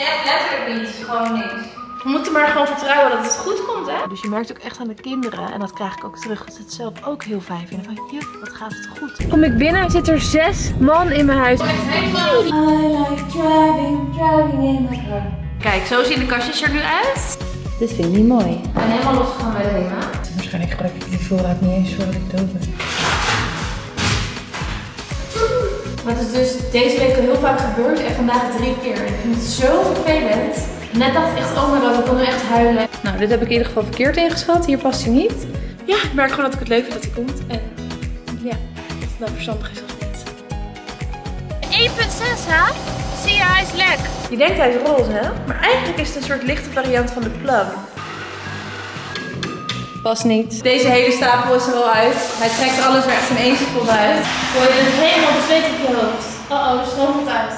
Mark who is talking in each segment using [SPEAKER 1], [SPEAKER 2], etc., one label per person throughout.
[SPEAKER 1] Echt letterlijk niet. Gewoon niks. We moeten maar gewoon vertrouwen dat het goed komt, hè? Dus je merkt ook echt aan de kinderen, en dat krijg ik ook terug, dat ze het zelf ook heel fijn vinden. Van, juf, wat gaat het goed. Kom ik binnen, zit er 6 man in mijn huis. Kijk, zo zien de kastjes er nu uit. Dit vind ik niet mooi. Ik ben helemaal losgegaan bij de HEMA. Waarschijnlijk gebruik ik die voorraad niet eens voordat ik dood ben. Maar het is dus deze week al heel vaak gebeurd en vandaag 3 keer. Ik vind het zo vervelend. Net dacht ik echt, oh my god, ik kon nu echt huilen. Nou, dit heb ik in ieder geval verkeerd ingeschat. Hier past hij niet. Ja, ik merk gewoon dat ik het leuk vind dat hij komt. En ja, of het nou verstandig is of niet.
[SPEAKER 2] 1,6 hè? Zie je, hij is lek.
[SPEAKER 1] Je denkt hij is roze, hè? Maar eigenlijk is het een soort lichte variant van de plum. Past niet. Deze hele stapel is er al uit. Hij trekt alles er echt in 1 seconde uit. Gooi je het helemaal bezweet op je hoofd. Oh, de stroom komt uit.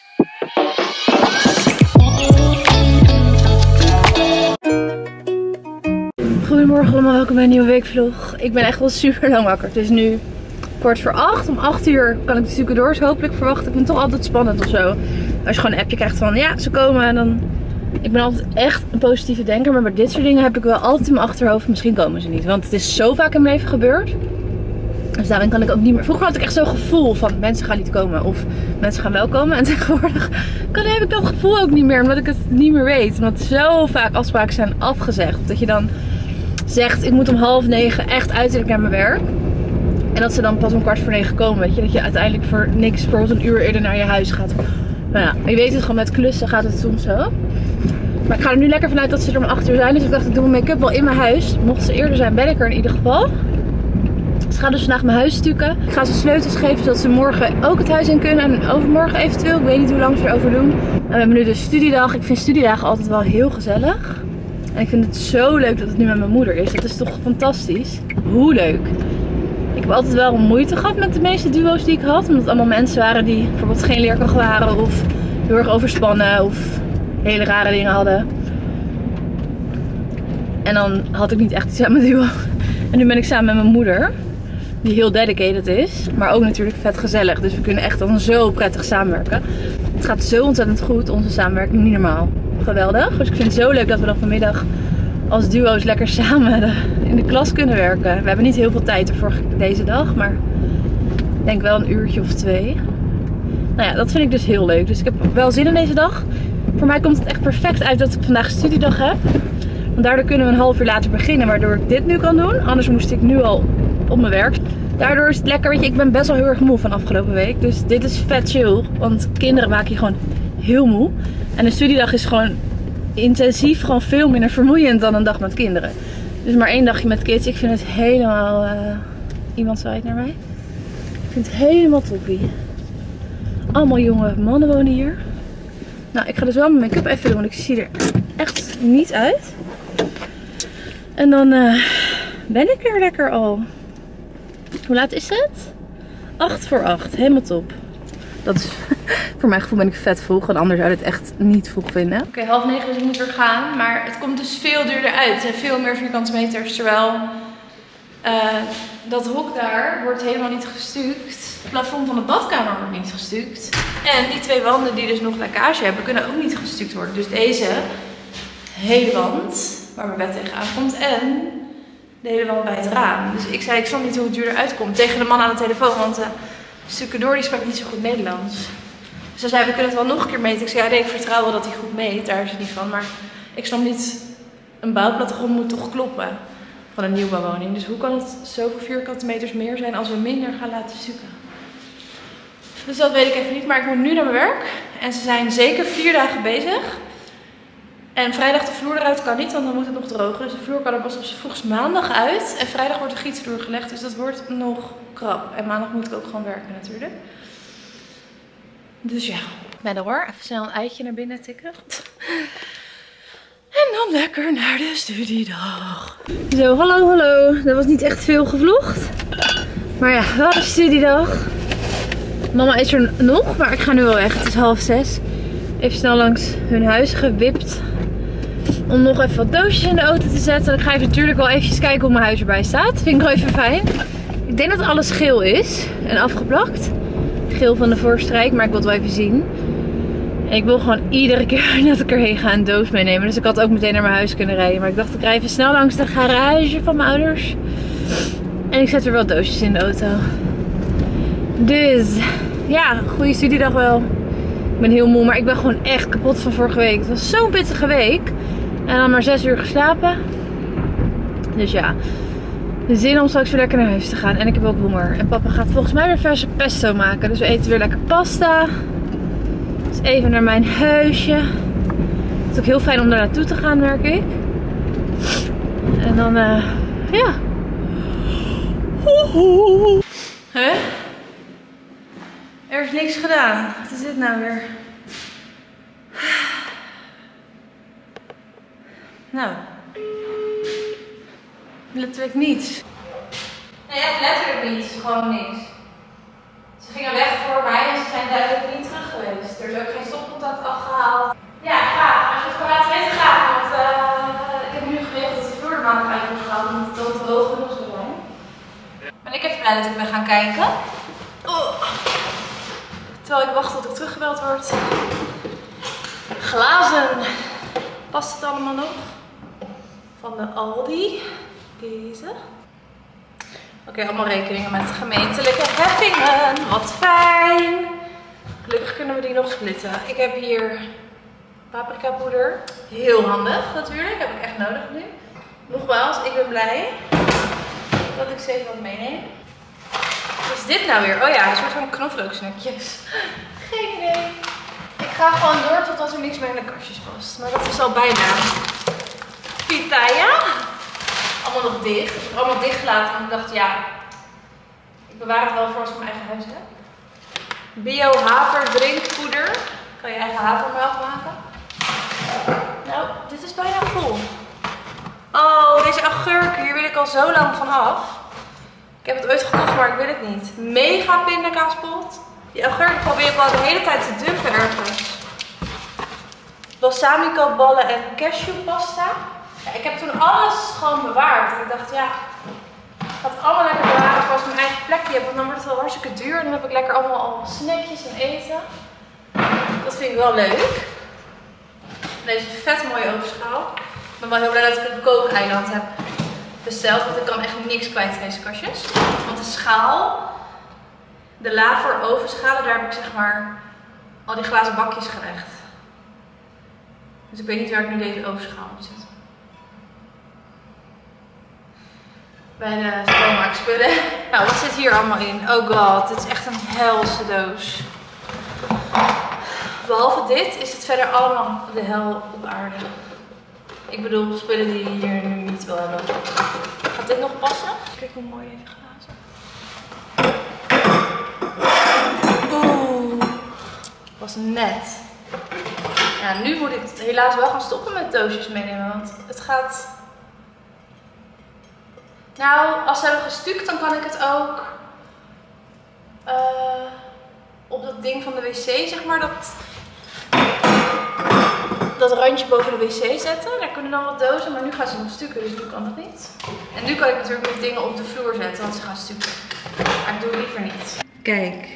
[SPEAKER 1] Goedemorgen allemaal, welkom bij een nieuwe weekvlog. Ik ben echt wel super lang wakker. Het is nu 7:15. Om 8 uur kan ik de stucadoors hopelijk verwachten. Ik vind het toch altijd spannend of zo. Als je gewoon een appje krijgt van ja, ze komen en dan... Ik ben altijd echt een positieve denker, maar bij dit soort dingen heb ik wel altijd in mijn achterhoofd, misschien komen ze niet. Want het is zo vaak in mijn leven gebeurd. Dus daarin kan ik ook niet meer... Vroeger had ik echt zo'n gevoel van mensen gaan niet komen of mensen gaan wel komen. En tegenwoordig heb ik dat gevoel ook niet meer, omdat ik het niet meer weet. Omdat zo vaak afspraken zijn afgezegd. Dat je dan zegt, ik moet om 8:30 echt uiterlijk naar mijn werk. En dat ze dan pas om 8:45 komen, weet je. Dat je uiteindelijk voor niks, bijvoorbeeld een uur eerder naar je huis gaat. Nou ja, je weet het gewoon, met klussen gaat het soms zo. Maar ik ga er nu lekker vanuit dat ze er om 8 uur zijn. Dus ik dacht, ik doe mijn make-up wel in mijn huis. Mocht ze eerder zijn, ben ik er in ieder geval. Ze gaan dus vandaag mijn huis stukken. Ik ga ze sleutels geven, zodat ze morgen ook het huis in kunnen. En overmorgen eventueel. Ik weet niet hoe lang ze erover doen. En we hebben nu dus studiedag. Ik vind studiedagen altijd wel heel gezellig. En ik vind het zo leuk dat het nu met mijn moeder is. Dat is toch fantastisch. Hoe leuk. Ik heb altijd wel moeite gehad met de meeste duo's die ik had. Omdat het allemaal mensen waren die bijvoorbeeld geen leerkracht waren. Of heel erg overspannen. Of hele rare dingen hadden. En dan had ik niet echt iets aan mijn duo. En nu ben ik samen met mijn moeder. Die heel dedicated is. Maar ook natuurlijk vet gezellig. Dus we kunnen echt dan zo prettig samenwerken. Het gaat zo ontzettend goed. Onze samenwerking niet normaal. Geweldig. Dus ik vind het zo leuk dat we dan vanmiddag als duo's lekker samen in de klas kunnen werken. We hebben niet heel veel tijd ervoor deze dag. Maar ik denk wel een uurtje of 2. Nou ja, dat vind ik dus heel leuk. Dus ik heb wel zin in deze dag. Voor mij komt het echt perfect uit dat ik vandaag studiedag heb. Want daardoor kunnen we een half uur later beginnen. Waardoor ik dit nu kan doen. Anders moest ik nu al op mijn werk. Daardoor is het lekker. Weet je, ik ben best wel heel erg moe van afgelopen week. Dus dit is vet chill. Want kinderen maken je gewoon heel moe. En een studiedag is gewoon intensief. Gewoon veel minder vermoeiend dan een dag met kinderen. Dus maar 1 dagje met kids. Ik vind het helemaal... Iemand zei het naar mij. Ik vind het helemaal toppie. Allemaal jonge mannen wonen hier. Nou, ik ga dus wel mijn make-up even doen. Want ik zie er echt niet uit. En dan ben ik er lekker al. Hoe laat is het? 8:08. Helemaal top. Dat is, voor mijn gevoel ben ik vet vroeg. Want anders zou ik het echt niet vroeg vinden. Oké, 8:30 dus ik moet weer gaan. Maar het komt dus veel duurder uit. En veel meer vierkante meters. Terwijl dat hok daar wordt helemaal niet gestuukt. Het plafond van de badkamer wordt niet gestuukt. En die 2 wanden die dus nog lekkage hebben, kunnen ook niet gestuukt worden. Dus deze hele wand, waar mijn bed tegenaan komt, en de hele wand bij het raam. Dus ik zei, ik snap niet hoe het duurder uitkomt. Tegen de man aan de telefoon, want de stucadoor die sprak niet zo goed Nederlands. Dus hij zei, we kunnen het wel nog een keer meten. Ik zei, ja, nee, ik vertrouw wel dat hij goed meet, daar is het niet van. Maar ik snap niet, een bouwplattegrond moet toch kloppen van een nieuwbouwwoning. Dus hoe kan het zoveel vierkante meters meer zijn als we minder gaan laten stukken? Dus dat weet ik even niet, maar ik moet nu naar mijn werk. En ze zijn zeker 4 dagen bezig. En vrijdag de vloer eruit kan niet, want dan moet het nog drogen. Dus de vloer kan er pas op z'n vroegst maandag uit. En vrijdag wordt de gietvloer gelegd, dus dat wordt nog krap. En maandag moet ik ook gewoon werken natuurlijk. Dus ja, ik ben er hoor. Even snel een eitje naar binnen tikken. En dan lekker naar de studiedag. Zo, hallo, hallo. Dat was niet echt veel gevlogd. Maar ja, wel de studiedag. Mama is er nog, maar ik ga nu wel weg. Het is 5:30. Even snel langs hun huis gewipt. Om nog even wat doosjes in de auto te zetten. Dan ga ik natuurlijk wel even kijken hoe mijn huis erbij staat. Vind ik wel even fijn. Ik denk dat alles geel is en afgeplakt. Geel van de voorstrijk, maar ik wil het wel even zien. En ik wil gewoon iedere keer dat ik erheen ga een doos meenemen. Dus ik had ook meteen naar mijn huis kunnen rijden. Maar ik dacht, ik rij even snel langs de garage van mijn ouders. En ik zet er wel doosjes in de auto. Dus ja, goede studiedag wel. Ik ben heel moe, maar ik ben gewoon echt kapot van vorige week. Het was zo'n pittige week. En dan maar 6 uur geslapen. Dus ja, de zin om straks weer lekker naar huis te gaan. En ik heb ook honger. En papa gaat volgens mij weer verse pesto maken. Dus we eten weer lekker pasta. Dus even naar mijn huisje. Het is ook heel fijn om daar naartoe te gaan, merk ik. En dan, ja. Hè? Er is niks gedaan. Wat is dit nou weer? Nou. Letterlijk niets. Nee, echt letterlijk niets. Gewoon niks. Ze gingen weg voor mij en ze zijn duidelijk niet terug geweest. Er is ook geen stopcontact afgehaald. Ja, graag. Als je het kan laten weten, graag. Want ik heb nu geregeld dat de vloer er maandag uit wordt gehaald. Omdat het dan te hoog genoeg zou zijn. Ben ik even blij dat ik ben gaan kijken. Oh. Terwijl ik wacht tot ik teruggebeld word. Glazen. Past het allemaal nog? Van de Aldi. Deze. Oké, allemaal rekeningen met gemeentelijke heffingen. Wat fijn. Gelukkig kunnen we die nog splitten. Ik heb hier paprika poeder. Heel handig natuurlijk. Heb ik echt nodig nu. Nogmaals, ik ben blij dat ik steeds wat meeneem. Wat is dit nou weer? Oh ja, een soort van knoflooksnukjes. Geen idee. Ik ga gewoon door totdat er niks meer in de kastjes past. Maar dat is al bijna. Pitaya. Allemaal nog dicht. Ik heb allemaal dicht gelaten. En ik dacht, ja, ik bewaar het wel voor als ik mijn eigen huis heb. Bio haver drinkpoeder. Kan je eigen havermelk maken. Nou, dit is bijna vol. Oh, deze agurken. Hier wil ik al zo lang van af. Ik heb het ooit gekocht, maar ik wil het niet. Mega pindakaaspot. Die agurken probeer ik al de hele tijd te dumpen ergens. Balsamico ballen en cashewpasta. Ja, ik heb toen alles gewoon bewaard. En ik dacht, ja, ik ga het allemaal lekker bewaren voor als ik mijn eigen plekje heb. Want dan wordt het wel hartstikke duur. En dan heb ik lekker allemaal al snackjes en eten. Dat vind ik wel leuk. Deze vet mooie ovenschaal. Ik ben wel heel blij dat ik een kookeiland heb besteld. Want ik kan echt niks kwijt in deze kastjes. Want de schaal, de la voor ovenschalen, daar heb ik zeg maar al die glazen bakjes gelegd. Dus ik weet niet waar ik nu deze ovenschaal moet zetten. Bij de schoonmaakspullen. Nou, wat zit hier allemaal in? Oh god, dit is echt een helse doos. Behalve dit is het verder allemaal de hel op aarde. Ik bedoel, spullen die je hier nu niet wil hebben. Gaat dit nog passen? Kijk hoe mooi deze glazen. Oeh, was net. Ja, nu moet ik helaas wel gaan stoppen met doosjes meenemen, want het gaat... Nou, als ze hebben gestuukt, dan kan ik het ook op dat ding van de wc, zeg maar, dat randje boven de wc zetten. Daar kunnen dan wat dozen, maar nu gaan ze nog stukken, dus nu kan dat niet. En nu kan ik natuurlijk nog dingen op de vloer zetten, want ze gaan stukken. Maar ik doe het liever niet. Kijk.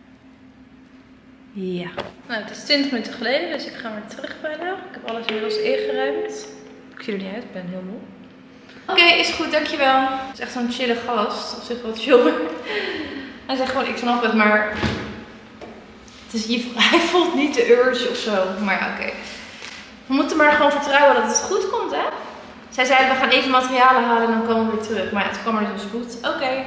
[SPEAKER 1] Ja. Nou, het is 20 minuten geleden, dus ik ga weer terugbellen. Ik heb alles inmiddels ingeruimd. Ik zie er niet uit, ik ben heel moe. Oké, is goed, dankjewel. Het is echt zo'n chille gast. Op zich wel chill. Hij zegt gewoon, ik snap het, maar het is, hij voelt niet de urge of zo. Maar ja, oké. We moeten maar gewoon vertrouwen dat het goed komt, hè. Zij zeiden, we gaan even materialen halen en dan komen we weer terug. Maar ja, het kwam er dus goed. Oké.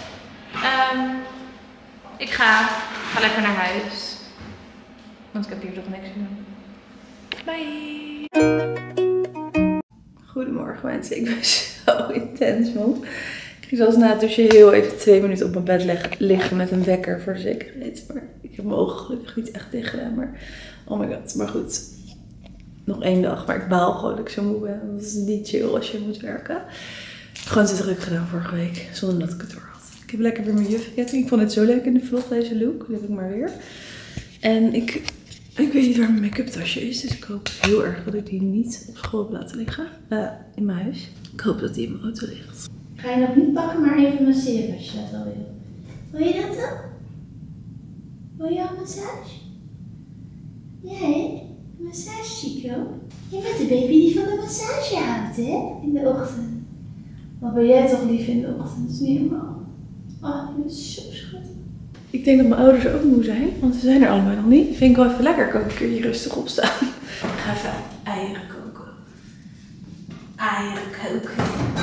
[SPEAKER 1] Ik ga lekker naar huis. Want ik heb hier toch niks te doen. Bye. Goedemorgen mensen, ik ben zo intens man. Ik ging zelfs na het douchen heel even 2 minuten op mijn bed liggen met een wekker voor de zekerheid. Maar ik heb mijn ogen gelukkig niet echt dicht gedaan. Maar oh my god, maar goed. Nog 1 dag, maar ik baal gewoon dat ik zo moe ben. Dat is niet chill als je moet werken. Ik heb gewoon te druk gedaan vorige week, zonder dat ik het door had. Ik heb lekker weer mijn juffenketting. Ik vond het zo leuk in de vlog, deze look. Dat heb ik maar weer. En ik weet niet waar mijn make-up tasje is, dus ik hoop heel erg dat ik die niet op school heb laten liggen. In mijn huis. Ik hoop dat die in mijn auto ligt.
[SPEAKER 2] Ga je nog niet pakken, maar even masseren als je dat al wil. Wil je dat dan? Wil je een massage? Jij? Massage, Chico? Je bent de baby die van de massage houdt, hè? In de ochtend. Wat ben jij toch lief in de ochtend? Dat is niet helemaal. Oh, je bent zo schattig.
[SPEAKER 1] Ik denk dat mijn ouders ook moe zijn, want ze zijn er allemaal nog niet. Vind ik wel even lekker. Kan ik een keer hier rustig opstaan. Ik ga even eieren koken. Eieren koken.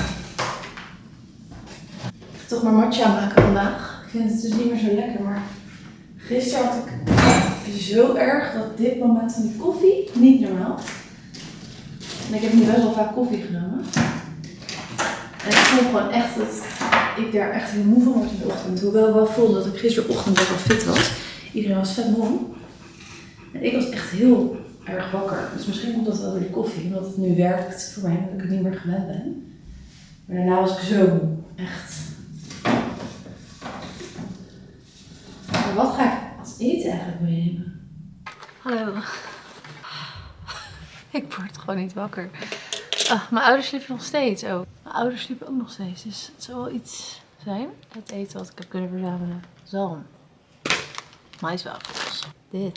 [SPEAKER 1] Ik ga toch maar matcha maken vandaag. Ik vind het dus niet meer zo lekker, maar gisteren had ik zo erg dat dit moment van die koffie niet normaal. En ik heb nu best wel vaak koffie genomen. En ik voel gewoon echt dat ik daar echt heel moe van word in de ochtend. Hoewel ik wel voelde dat ik gisterochtend best wel fit was. Iedereen was vet moe. En ik was echt heel erg wakker. Dus misschien komt dat wel door de koffie. Omdat het nu werkt voor mij, omdat ik het niet meer gewend ben. Maar daarna was ik zo moe. Echt. Maar wat ga ik als eten eigenlijk meenemen? Hallo. Ik word gewoon niet wakker. Mijn ouders sliepen nog steeds ook. Mijn ouders sliepen ook nog steeds. Dus het zal wel iets zijn. Het eten wat ik heb kunnen verzamelen. Zalm. Maiswafels.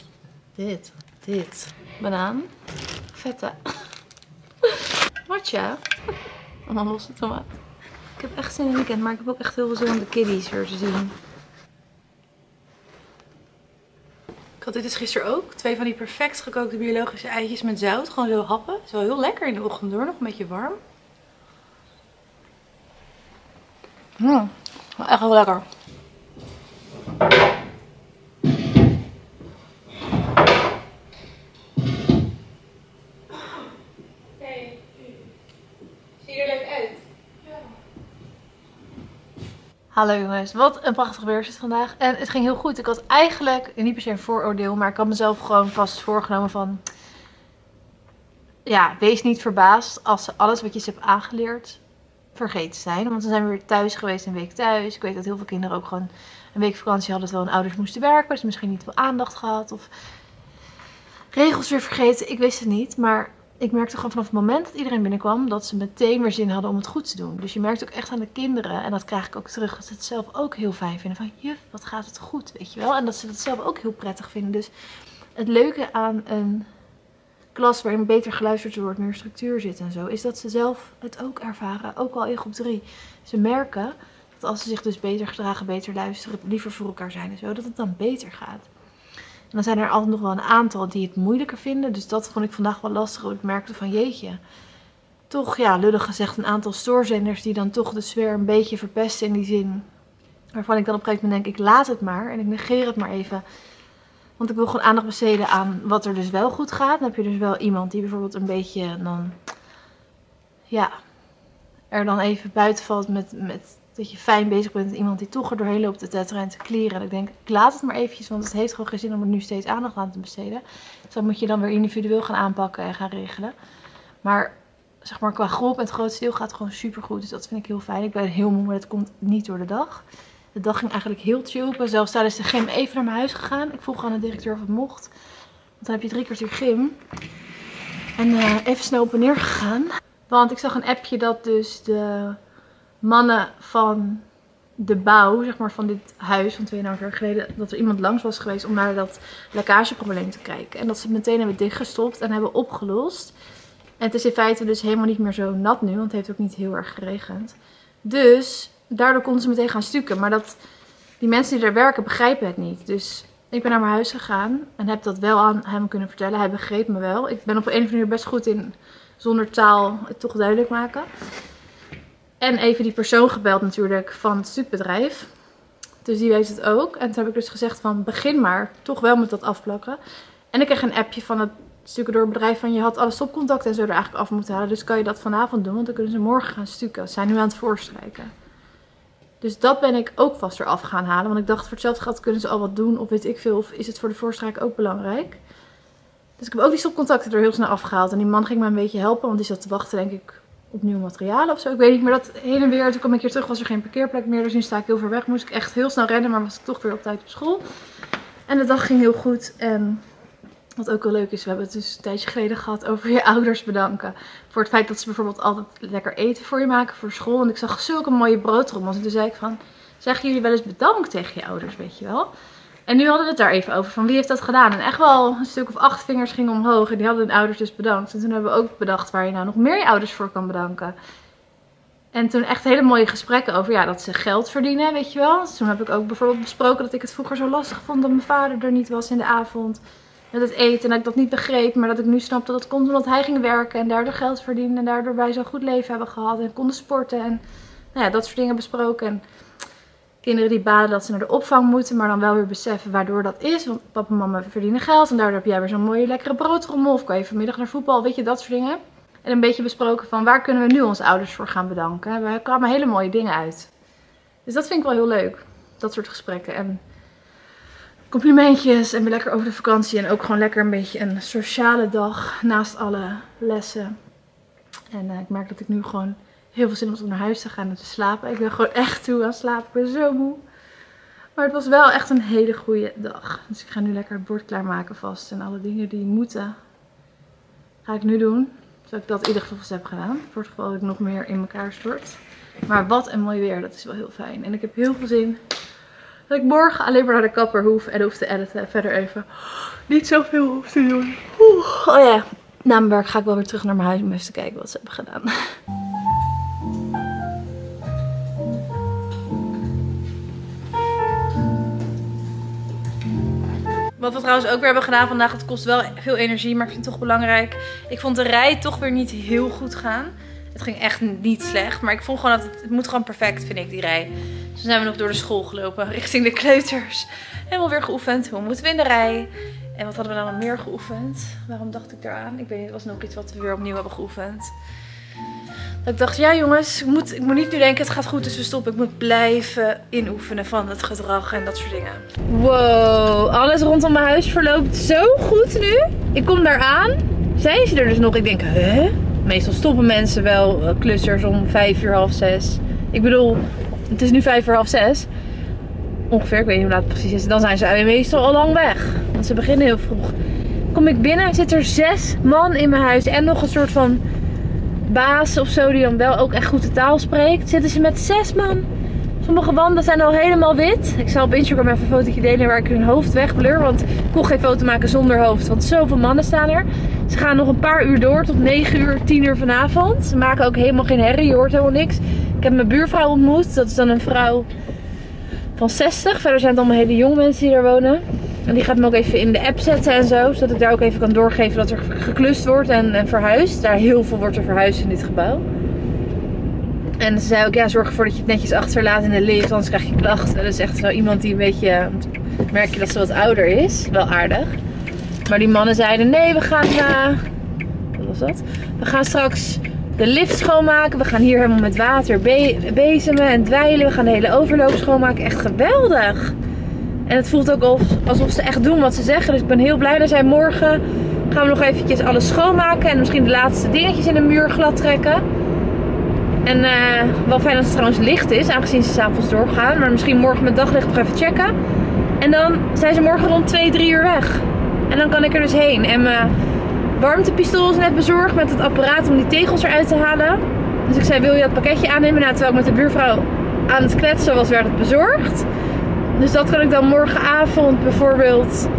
[SPEAKER 1] Dit. Banaan. Feta. Matcha. En dan losse tomaat. Ik heb echt zin in het weekend. Maar ik heb ook echt heel veel zin om de kiddies weer te zien. Ik had dit dus gisteren ook. 2 van die perfect gekookte biologische eitjes met zout. Gewoon zo happen. Het is wel heel lekker in de ochtend door. Nog een beetje warm. Echt wel lekker. Hey, zie je er leuk uit? Ja. Hallo jongens, wat een prachtig weer is het vandaag. En het ging heel goed. Ik had eigenlijk, niet per se een vooroordeel, maar ik had mezelf gewoon vast voorgenomen van... Ja, wees niet verbaasd als ze alles wat je ze hebt aangeleerd vergeten zijn. Want dan zijn we weer thuis geweest, een week thuis. Ik weet dat heel veel kinderen ook gewoon een week vakantie hadden terwijl hun ouders moesten werken. Dus misschien niet veel aandacht gehad of regels weer vergeten. Ik wist het niet, maar ik merkte gewoon vanaf het moment dat iedereen binnenkwam dat ze meteen weer zin hadden om het goed te doen. Dus je merkt ook echt aan de kinderen, en dat krijg ik ook terug, dat ze het zelf ook heel fijn vinden. Van juf, wat gaat het goed, weet je wel. En dat ze het zelf ook heel prettig vinden. Dus het leuke aan een klas waarin beter geluisterd wordt, meer structuur zit en zo, is dat ze zelf het ook ervaren, ook al in groep 3. Ze merken dat als ze zich dus beter gedragen, beter luisteren, liever voor elkaar zijn en zo, dat het dan beter gaat. En dan zijn er altijd nog wel een aantal die het moeilijker vinden, dus dat vond ik vandaag wel lastig. Ik merkte van jeetje, toch ja, lullig gezegd een aantal stoorzenders die dan toch de sfeer een beetje verpesten in die zin. Waarvan ik dan op een gegeven moment denk, ik laat het maar en ik negeer het maar even. Want ik wil gewoon aandacht besteden aan wat er dus wel goed gaat. Dan heb je dus wel iemand die bijvoorbeeld een beetje dan, ja, er dan even buiten valt met dat je fijn bezig bent. Met iemand die toch er doorheen loopt te tetteren en te klieren. En ik denk, ik laat het maar eventjes, want het heeft gewoon geen zin om er nu steeds aandacht aan te besteden. Dus dat moet je dan weer individueel gaan aanpakken en gaan regelen. Maar zeg maar qua groep en het grootste deel gaat gewoon super goed. Dus dat vind ik heel fijn. Ik ben heel moe, maar dat komt niet door de dag. De dag ging eigenlijk heel chill. Ik ben zelfs tijdens de gym even naar mijn huis gegaan. Ik vroeg aan de directeur of het mocht. Want dan heb je 3 kwartier gym. En even snel op en neer gegaan. Want ik zag een appje dat dus de mannen van de bouw, zeg maar van dit huis van 2,5 jaar geleden, dat er iemand langs was geweest om naar dat lekkageprobleem te kijken. En dat ze het meteen hebben dichtgestopt en hebben opgelost. En het is in feite dus helemaal niet meer zo nat nu, want het heeft ook niet heel erg geregend. Dus daardoor konden ze meteen gaan stukken. Maar die mensen die daar werken begrijpen het niet. Dus ik ben naar mijn huis gegaan en heb dat wel aan hem kunnen vertellen. Hij begreep me wel. Ik ben op een of andere manier best goed in zonder taal het toch duidelijk maken. En even die persoon gebeld natuurlijk van het stukbedrijf. Dus die weet het ook. En toen heb ik dus gezegd van begin maar toch wel met dat afplakken. En ik kreeg een appje van het stucadoorbedrijf van je had alle stopcontacten en zo er eigenlijk af moeten halen. Dus kan je dat vanavond doen, want dan kunnen ze morgen gaan stukken. Ze zijn nu aan het voorstrijken. Dus dat ben ik ook vast eraf gaan halen. Want ik dacht voor hetzelfde geld kunnen ze al wat doen of weet ik veel. Of is het voor de voorstrijk ook belangrijk. Dus ik heb ook die stopcontacten er heel snel afgehaald. En die man ging me een beetje helpen, want die zat te wachten denk ik op nieuwe materialen of zo. Ik weet niet, maar dat heen en weer. Toen kwam ik hier terug, was er geen parkeerplek meer. Dus nu sta ik heel ver weg. Moest ik echt heel snel rennen, maar was ik toch weer op tijd op school. En de dag ging heel goed. En wat ook wel leuk is, we hebben het dus een tijdje geleden gehad over je ouders bedanken. Voor het feit dat ze bijvoorbeeld altijd lekker eten voor je maken voor school. En ik zag zulke mooie broodtrommels. En toen zei ik van, zeggen jullie wel eens bedankt tegen je ouders, weet je wel? En nu hadden we het daar even over, van wie heeft dat gedaan? En echt wel een stuk of 8 vingers gingen omhoog en die hadden hun ouders dus bedankt. En toen hebben we ook bedacht waar je nou nog meer je ouders voor kan bedanken. En toen echt hele mooie gesprekken over ja, dat ze geld verdienen, weet je wel. Dus toen heb ik ook bijvoorbeeld besproken dat ik het vroeger zo lastig vond dat mijn vader er niet was in de avond. Met het eten en dat ik dat niet begreep, maar dat ik nu snap dat het komt omdat hij ging werken en daardoor geld verdiende. En daardoor wij zo'n goed leven hebben gehad en konden sporten en nou ja, dat soort dingen besproken. En kinderen die balen dat ze naar de opvang moeten, maar dan wel weer beseffen waardoor dat is. Want papa en mama verdienen geld en daardoor heb jij weer zo'n mooie lekkere broodrommel of kan je vanmiddag naar voetbal, weet je, dat soort dingen. En een beetje besproken van waar kunnen we nu onze ouders voor gaan bedanken. We kwamen hele mooie dingen uit. Dus dat vind ik wel heel leuk. Dat soort gesprekken. En complimentjes en weer lekker over de vakantie. En ook gewoon lekker een beetje een sociale dag naast alle lessen. En ik merk dat ik nu gewoon heel veel zin heb om naar huis te gaan en te slapen. Ik ben gewoon echt toe aan slapen. Ik ben zo moe. Maar het was wel echt een hele goede dag. Dus ik ga nu lekker het bord klaarmaken vast. En alle dingen die moeten ga ik nu doen. Zodat ik dat in ieder geval vast heb gedaan. Voor het geval dat ik nog meer in elkaar stort. Maar wat een mooi weer. Dat is wel heel fijn. En ik heb heel veel zin dat ik morgen alleen maar naar de kapper hoef. En hoef te editen. Verder even niet zoveel hoef te doen. Oh ja. Na mijn werk ga ik wel weer terug naar mijn huis om even te kijken wat ze hebben gedaan. Wat we trouwens ook weer hebben gedaan vandaag, het kost wel veel energie, maar ik vind het toch belangrijk. Ik vond de rij toch weer niet heel goed gaan. Het ging echt niet slecht, maar ik vond gewoon dat het moet gewoon perfect, vind ik, die rij. Dus toen zijn we nog door de school gelopen, richting de kleuters. Helemaal weer geoefend, hoe moeten we in de rij? En wat hadden we dan nog meer geoefend? Waarom dacht ik daaraan? Ik weet niet, het was nog iets wat we weer opnieuw hebben geoefend. Dat ik dacht, ja jongens, ik moet niet nu denken het gaat goed, dus we stoppen. Ik moet blijven inoefenen van het gedrag en dat soort dingen. Wow, alles rondom mijn huis verloopt zo goed nu. Ik kom daar aan, zijn ze er dus nog? Ik denk, hè? Meestal stoppen mensen wel, klussers, om 5:30, 6:30. Ik bedoel, het is nu 5:30, 6:00. Ongeveer, ik weet niet hoe laat het precies is. Dan zijn ze meestal al lang weg. Want ze beginnen heel vroeg. Kom ik binnen, zit er 6 man in mijn huis en nog een soort van baas of zo die dan wel ook echt goed de taal spreekt. Zitten ze met 6 man. Sommige wanden zijn al helemaal wit. Ik zal op Instagram even een fotootje delen waar ik hun hoofd wegblur. Want ik kon geen foto maken zonder hoofd. Want zoveel mannen staan er. Ze gaan nog een paar uur door tot 9:00, 10:00 vanavond. Ze maken ook helemaal geen herrie. Je hoort helemaal niks. Ik heb mijn buurvrouw ontmoet. Dat is dan een vrouw van 60. Verder zijn het allemaal hele jonge mensen die daar wonen. En die gaat me ook even in de app zetten en zo. Zodat ik daar ook even kan doorgeven dat er geklust wordt en verhuisd. Daar heel veel wordt er verhuisd in dit gebouw. En ze zei ook, ja, zorg ervoor dat je het netjes achterlaat in de lift, anders krijg je klachten. Dat is echt zo iemand die een beetje, merk je dat ze wat ouder is. Wel aardig. Maar die mannen zeiden, nee, we gaan, wat was dat? We gaan straks de lift schoonmaken. We gaan hier helemaal met water bezemen en dweilen. We gaan de hele overloop schoonmaken. Echt geweldig. En het voelt ook alsof ze echt doen wat ze zeggen. Dus ik ben heel blij. Dan zijn morgen gaan we nog eventjes alles schoonmaken. En misschien de laatste dingetjes in de muur glad trekken. En wel fijn als het trouwens licht is, aangezien ze 's avonds doorgaan. Maar misschien morgen met daglicht nog even checken. En dan zijn ze morgen rond 2, 3 uur weg. En dan kan ik er dus heen. En mijn warmtepistool is net bezorgd met het apparaat om die tegels eruit te halen. Dus ik zei, wil je dat pakketje aannemen? Nou, terwijl ik met de buurvrouw aan het kletsen was, werd het bezorgd. Dus dat kan ik dan morgenavond bijvoorbeeld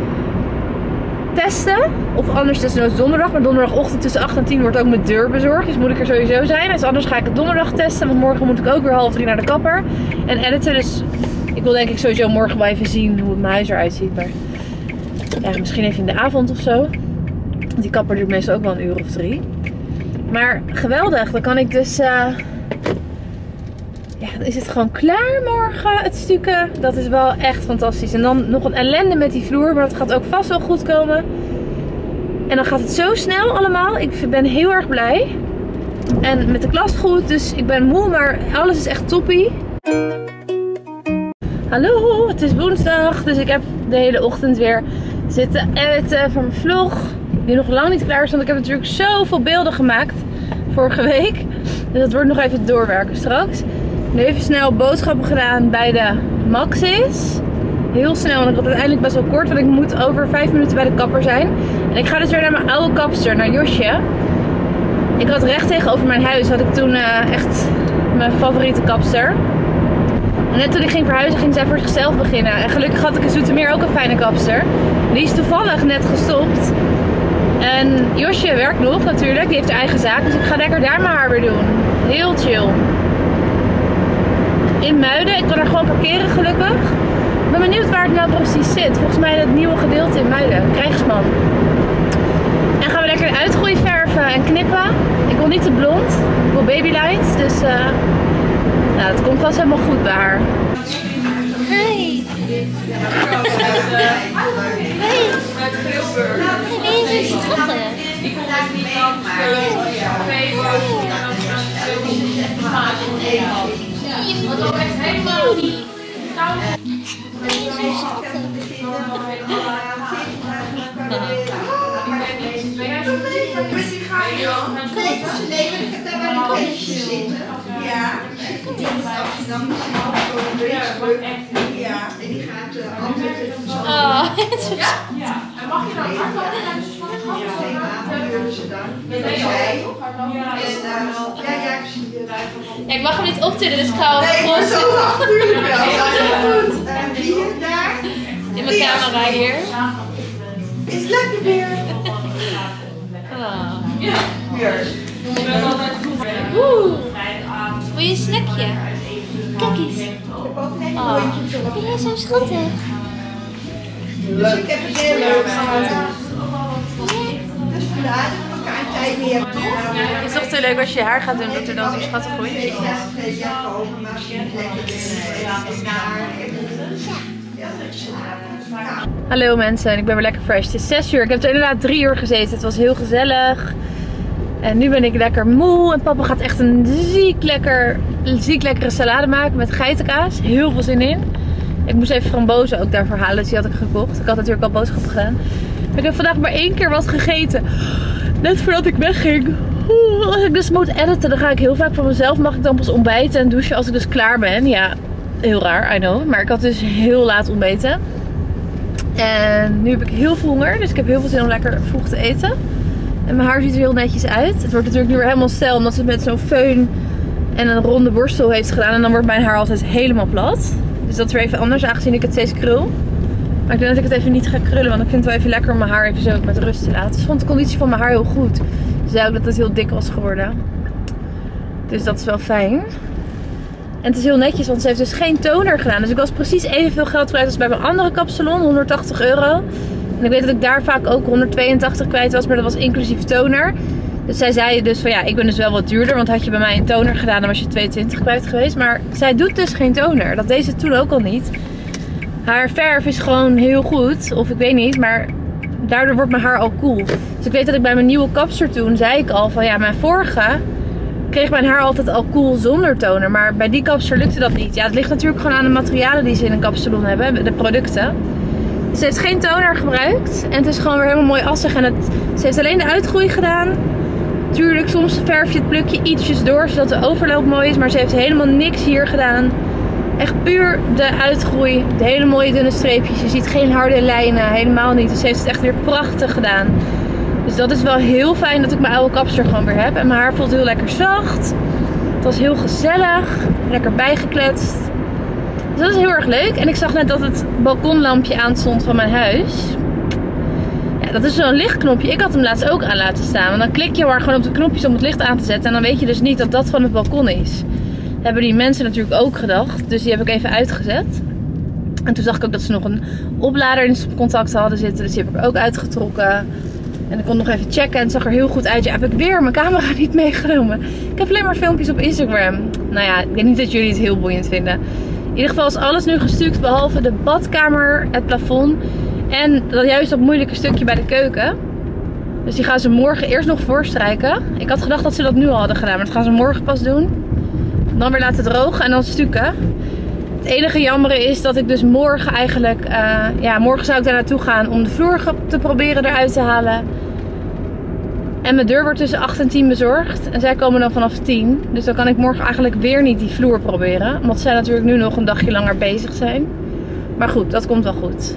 [SPEAKER 1] testen. Of anders desnoods donderdag. Maar donderdagochtend tussen 8 en 10 wordt ook mijn deur bezorgd. Dus moet ik er sowieso zijn. Dus anders ga ik het donderdag testen. Want morgen moet ik ook weer 2:30 naar de kapper. En editen. Dus ik wil denk ik sowieso morgen wel even zien hoe mijn huis eruit ziet. Maar ja, misschien even in de avond of zo. Die kapper duurt meestal ook wel 1 uur of 3. Maar geweldig. Dan kan ik dus ja, dan is het gewoon klaar morgen, het stukken. Dat is wel echt fantastisch. En dan nog een ellende met die vloer, maar dat gaat ook vast wel goed komen. En dan gaat het zo snel allemaal. Ik ben heel erg blij. En met de klas goed, dus ik ben moe, maar alles is echt toppie. Hallo, het is woensdag, dus ik heb de hele ochtend weer zitten editen voor mijn vlog. Die nog lang niet klaar is, want ik heb natuurlijk zoveel beelden gemaakt vorige week. Dus dat wordt nog even doorwerken straks. Nu even snel boodschappen gedaan bij de Maxis. Heel snel, want ik had uiteindelijk best wel kort. Want ik moet over 5 minuten bij de kapper zijn. En ik ga dus weer naar mijn oude kapster, naar Josje. Ik had recht tegenover mijn huis, had ik toen echt mijn favoriete kapster. En net toen ik ging verhuizen ging zij voor zichzelf beginnen. En gelukkig had ik in Zoetermeer ook een fijne kapster. Die is toevallig net gestopt. En Josje werkt nog natuurlijk, die heeft haar eigen zaak. Dus ik ga lekker daar mijn haar weer doen. Heel chill. In Muiden, ik kan er gewoon parkeren gelukkig. Ik ben benieuwd waar het nou precies zit. Volgens mij het nieuwe gedeelte in Muiden, Krijgsman. En gaan we lekker uitgroei verven en knippen. Ik wil niet te blond, ik wil babylight. Dus nou, dat komt vast helemaal goed bij haar.
[SPEAKER 2] Hi. Hey, schattig.
[SPEAKER 3] Die kon ik niet af, maar twee woorden en dan wat ook echt helemaal niet. Mag je dan
[SPEAKER 1] Ja, ik mag hem niet optillen, dus ik ga hem
[SPEAKER 4] gewoon
[SPEAKER 1] in mijn camera hier.
[SPEAKER 4] Is lekker weer.
[SPEAKER 2] Wil je een snackje? Kijk eens. Ben jij zo schattig?
[SPEAKER 4] Dus ik heb het heel leuk gehad. Dus vandaar dat we elkaar een tijd meer hebben.
[SPEAKER 1] Het is toch te leuk als je haar gaat doen, dat er dan zo schattig groeit. Hallo mensen, ik ben weer lekker fresh. Het is 6 uur. Ik heb er inderdaad 3 uur gezeten. Het was heel gezellig. En nu ben ik lekker moe. En papa gaat echt een ziek lekkere salade maken met geitenkaas. Heel veel zin in. Ik moest even frambozen ook daarvoor halen, dus die had ik gekocht. Ik had natuurlijk al boodschappen gedaan. Ik heb vandaag maar 1 keer wat gegeten. Net voordat ik wegging. Als ik dus moet editen, dan ga ik heel vaak voor mezelf. Mag ik dan pas ontbijten en douchen als ik dus klaar ben. Ja, heel raar, I know. Maar ik had dus heel laat ontbeten. En nu heb ik heel veel honger. Dus ik heb heel veel zin om lekker vroeg te eten. En mijn haar ziet er heel netjes uit. Het wordt natuurlijk nu weer helemaal stijl, omdat ze het met zo'n föhn en een ronde borstel heeft gedaan. En dan wordt mijn haar altijd helemaal plat. Dus dat is weer even anders, aangezien ik het steeds krul. Maar ik denk dat ik het even niet ga krullen, want ik vind het wel even lekker om mijn haar even zo met rust te laten. Dus ik vond de conditie van mijn haar heel goed. Ze zei ook dat het heel dik was geworden. Dus dat is wel fijn. En het is heel netjes, want ze heeft dus geen toner gedaan. Dus ik was precies evenveel geld kwijt als bij mijn andere kapsalon, 180 euro. En ik weet dat ik daar vaak ook 182 kwijt was, maar dat was inclusief toner. Dus zij zei dus van ja, ik ben dus wel wat duurder, want had je bij mij een toner gedaan, dan was je 22 kwijt geweest. Maar zij doet dus geen toner. Dat deed ze toen ook al niet. Haar verf is gewoon heel goed, of ik weet niet, maar daardoor wordt mijn haar al cool. Dus ik weet dat ik bij mijn nieuwe kapster toen, zei ik al van ja, mijn vorige kreeg mijn haar altijd al cool zonder toner. Maar bij die kapster lukte dat niet. Ja, het ligt natuurlijk gewoon aan de materialen die ze in een kapsalon hebben, de producten. Ze heeft geen toner gebruikt en het is gewoon weer helemaal mooi assig. En ze heeft alleen de uitgroei gedaan. Tuurlijk, soms verf je het plukje ietsjes door zodat de overloop mooi is. Maar ze heeft helemaal niks hier gedaan. Echt puur de uitgroei. De hele mooie dunne streepjes. Je ziet geen harde lijnen, helemaal niet. Dus ze heeft het echt weer prachtig gedaan. Dus dat is wel heel fijn dat ik mijn oude kapster gewoon weer heb. En mijn haar voelt heel lekker zacht. Het was heel gezellig. Lekker bijgekletst. Dus dat is heel erg leuk. En ik zag net dat het balkonlampje aanstond van mijn huis. Ja, dat is zo'n lichtknopje. Ik had hem laatst ook aan laten staan. Want dan klik je maar gewoon op de knopjes om het licht aan te zetten. En dan weet je dus niet dat dat van het balkon is. Dat hebben die mensen natuurlijk ook gedacht. Dus die heb ik even uitgezet. En toen zag ik ook dat ze nog een oplader in contact hadden zitten. Dus die heb ik ook uitgetrokken. En ik kon nog even checken en het zag er heel goed uit. Ja, heb ik weer mijn camera niet meegenomen. Ik heb alleen maar filmpjes op Instagram. Nou ja, ik denk niet dat jullie het heel boeiend vinden. In ieder geval is alles nu gestuukt behalve de badkamer, het plafond en juist dat moeilijke stukje bij de keuken. Dus die gaan ze morgen eerst nog voorstrijken. Ik had gedacht dat ze dat nu al hadden gedaan, maar dat gaan ze morgen pas doen. Dan weer laten drogen en dan stukken. Het enige jammere is dat ik dus morgen eigenlijk, morgen zou ik daar naartoe gaan om de vloer te proberen eruit te halen. En mijn deur wordt tussen 8 en 10 bezorgd. En zij komen dan vanaf 10. Dus dan kan ik morgen eigenlijk weer niet die vloer proberen. Omdat zij natuurlijk nu nog een dagje langer bezig zijn. Maar goed, dat komt wel goed.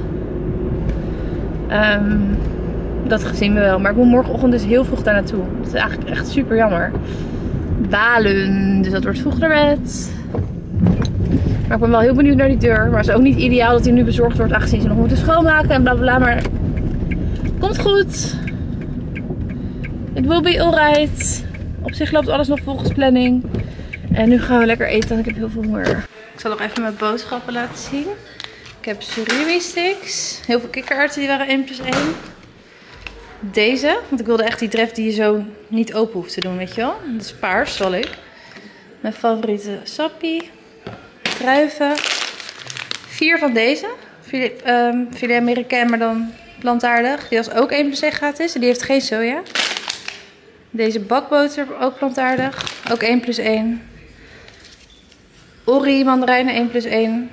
[SPEAKER 1] Dat zien we wel. Maar ik moet morgenochtend dus heel vroeg daar naartoe. Dat is eigenlijk echt super jammer. Balen. Dus dat wordt vroeg naar bed. Maar ik ben wel heel benieuwd naar die deur. Maar het is ook niet ideaal dat hij nu bezorgd wordt, aangezien ze nog moeten schoonmaken en bla bla. Maar komt goed. It will be alright. Op zich loopt alles nog volgens planning. En nu gaan we lekker eten en ik heb heel veel honger. Ik zal nog even mijn boodschappen laten zien. Ik heb surimi sticks. Heel veel kikkererwten, die waren 1 + 1. Deze, want ik wilde echt die dref die je zo niet open hoeft te doen, weet je wel. Dat is paars, wel leuk. Mijn favoriete sappie. Druiven. 4 van deze. Filet Americain, maar dan plantaardig. Die was ook 1 + 1 gratis. En die heeft geen soja. Deze bakboter, ook plantaardig. Ook 1 + 1. Ori mandarijnen, 1 + 1.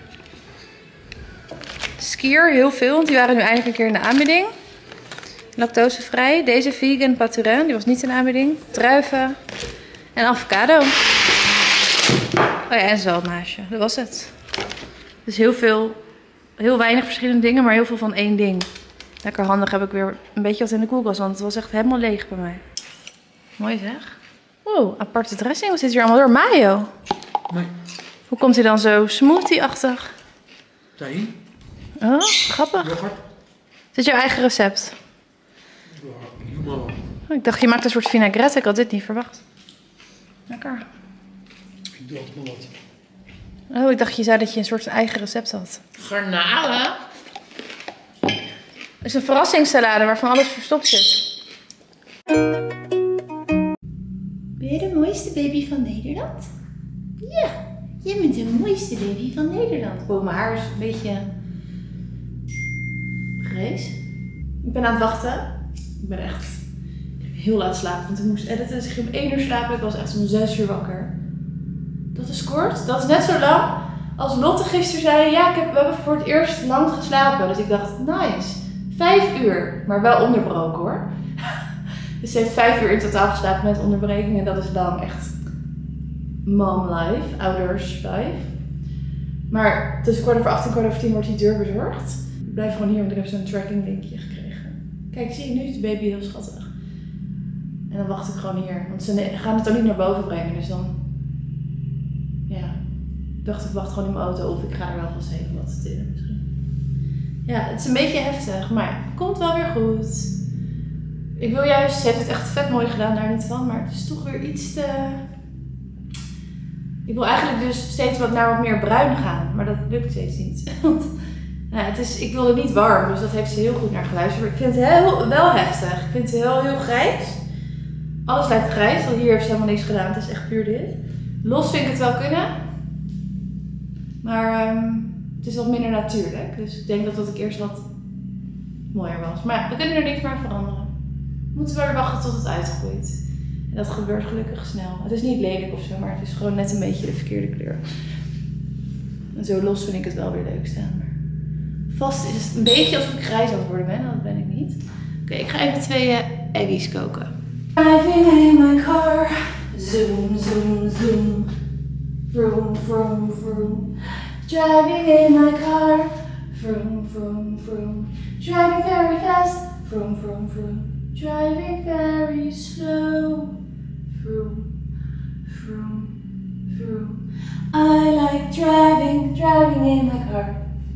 [SPEAKER 1] Skier, heel veel, want die waren nu eindelijk een keer in de aanbieding. Lactosevrij. Deze vegan paturin, die was niet in de aanbieding. Druiven. En avocado. Oh ja, en zaltmaasje. Dat was het. Dus heel weinig verschillende dingen, maar heel veel van 1 ding. Lekker handig, heb ik weer een beetje wat in de koelkast, want het was echt helemaal leeg bij mij. Mooi zeg. Wow, aparte dressing. Wat zit hier allemaal door? Mayo.
[SPEAKER 5] Nee.
[SPEAKER 1] Hoe komt hij dan zo smoothie-achtig?
[SPEAKER 5] Tahin.
[SPEAKER 1] Oh, grappig.
[SPEAKER 5] Yoghurt.
[SPEAKER 1] Is dit jouw eigen recept?
[SPEAKER 5] Ja, helemaal.
[SPEAKER 1] Oh, ik dacht, je maakt een soort vinaigrette. Ik had dit niet verwacht. Lekker.
[SPEAKER 5] Ik doe altijd maar wat.
[SPEAKER 1] Oh, ik dacht, je zei dat je een soort eigen recept had.
[SPEAKER 3] Garnalen?
[SPEAKER 1] Het is een verrassingssalade waarvan alles verstopt zit.
[SPEAKER 2] Ben je de mooiste baby van Nederland? Ja, jij bent de mooiste baby van Nederland.
[SPEAKER 1] Oh, mijn haar is een beetje grijs. Ik ben aan het wachten. Ik ben echt heel laat slapen, want ik moest editen. Dus ik ging om 1 uur slapen. Ik was echt om 6 uur wakker. Dat is kort. Dat is net zo lang als Lotte gisteren zei. Ja, we hebben voor het eerst lang geslapen. Dus ik dacht, nice. 5 uur. Maar wel onderbroken hoor. Dus ze heeft 5 uur in totaal geslapen met onderbreking. En dat is lang echt mom life, ouders life. Maar tussen 7:15 en 7:45 wordt die deur bezorgd. Ik blijf gewoon hier, want ik heb zo'n tracking linkje gekregen. Kijk, zie je, nu is de baby heel schattig. En dan wacht ik gewoon hier. Want ze gaan het dan niet naar boven brengen. Dus dan, ja, dacht ik wacht gewoon in mijn auto. Of ik ga er wel vast even wat tillen misschien. Ja, het is een beetje heftig, maar het komt wel weer goed. Ik wil juist, ze heeft het echt vet mooi gedaan, daar niet van. Maar het is toch weer iets te... Ik wil eigenlijk dus steeds naar wat meer bruin gaan. Maar dat lukt steeds niet. Want ja, ik wilde niet warm, dus dat heeft ze heel goed naar geluisterd. Maar ik vind het wel heftig. Ik vind het heel grijs. Alles lijkt grijs, want hier heeft ze helemaal niks gedaan. Het is echt puur dit. Los vind ik het wel kunnen. Maar het is wat minder natuurlijk. Dus ik denk dat het eerst wat mooier was. Maar ja, we kunnen er niks meer aan veranderen. We moeten wel wachten tot het uitgroeit. En dat gebeurt gelukkig snel. Het is niet lelijk of zo, maar het is gewoon net een beetje de verkeerde kleur. En zo los vind ik het wel weer leuk staan. Maar vast is het een beetje alsof ik grijs aan het worden ben. Dat ben ik niet. Oké, ik ga even 2 eggies koken. Driving in my car. Zoom, zoom, zoom. Vroom, vroom, vroom. Driving in my car. Vroom, vroom, vroom. Driving very fast. Vroom, vroom, vroom. Driving very slow. Vroom, vroom, vroom. I like driving in my car.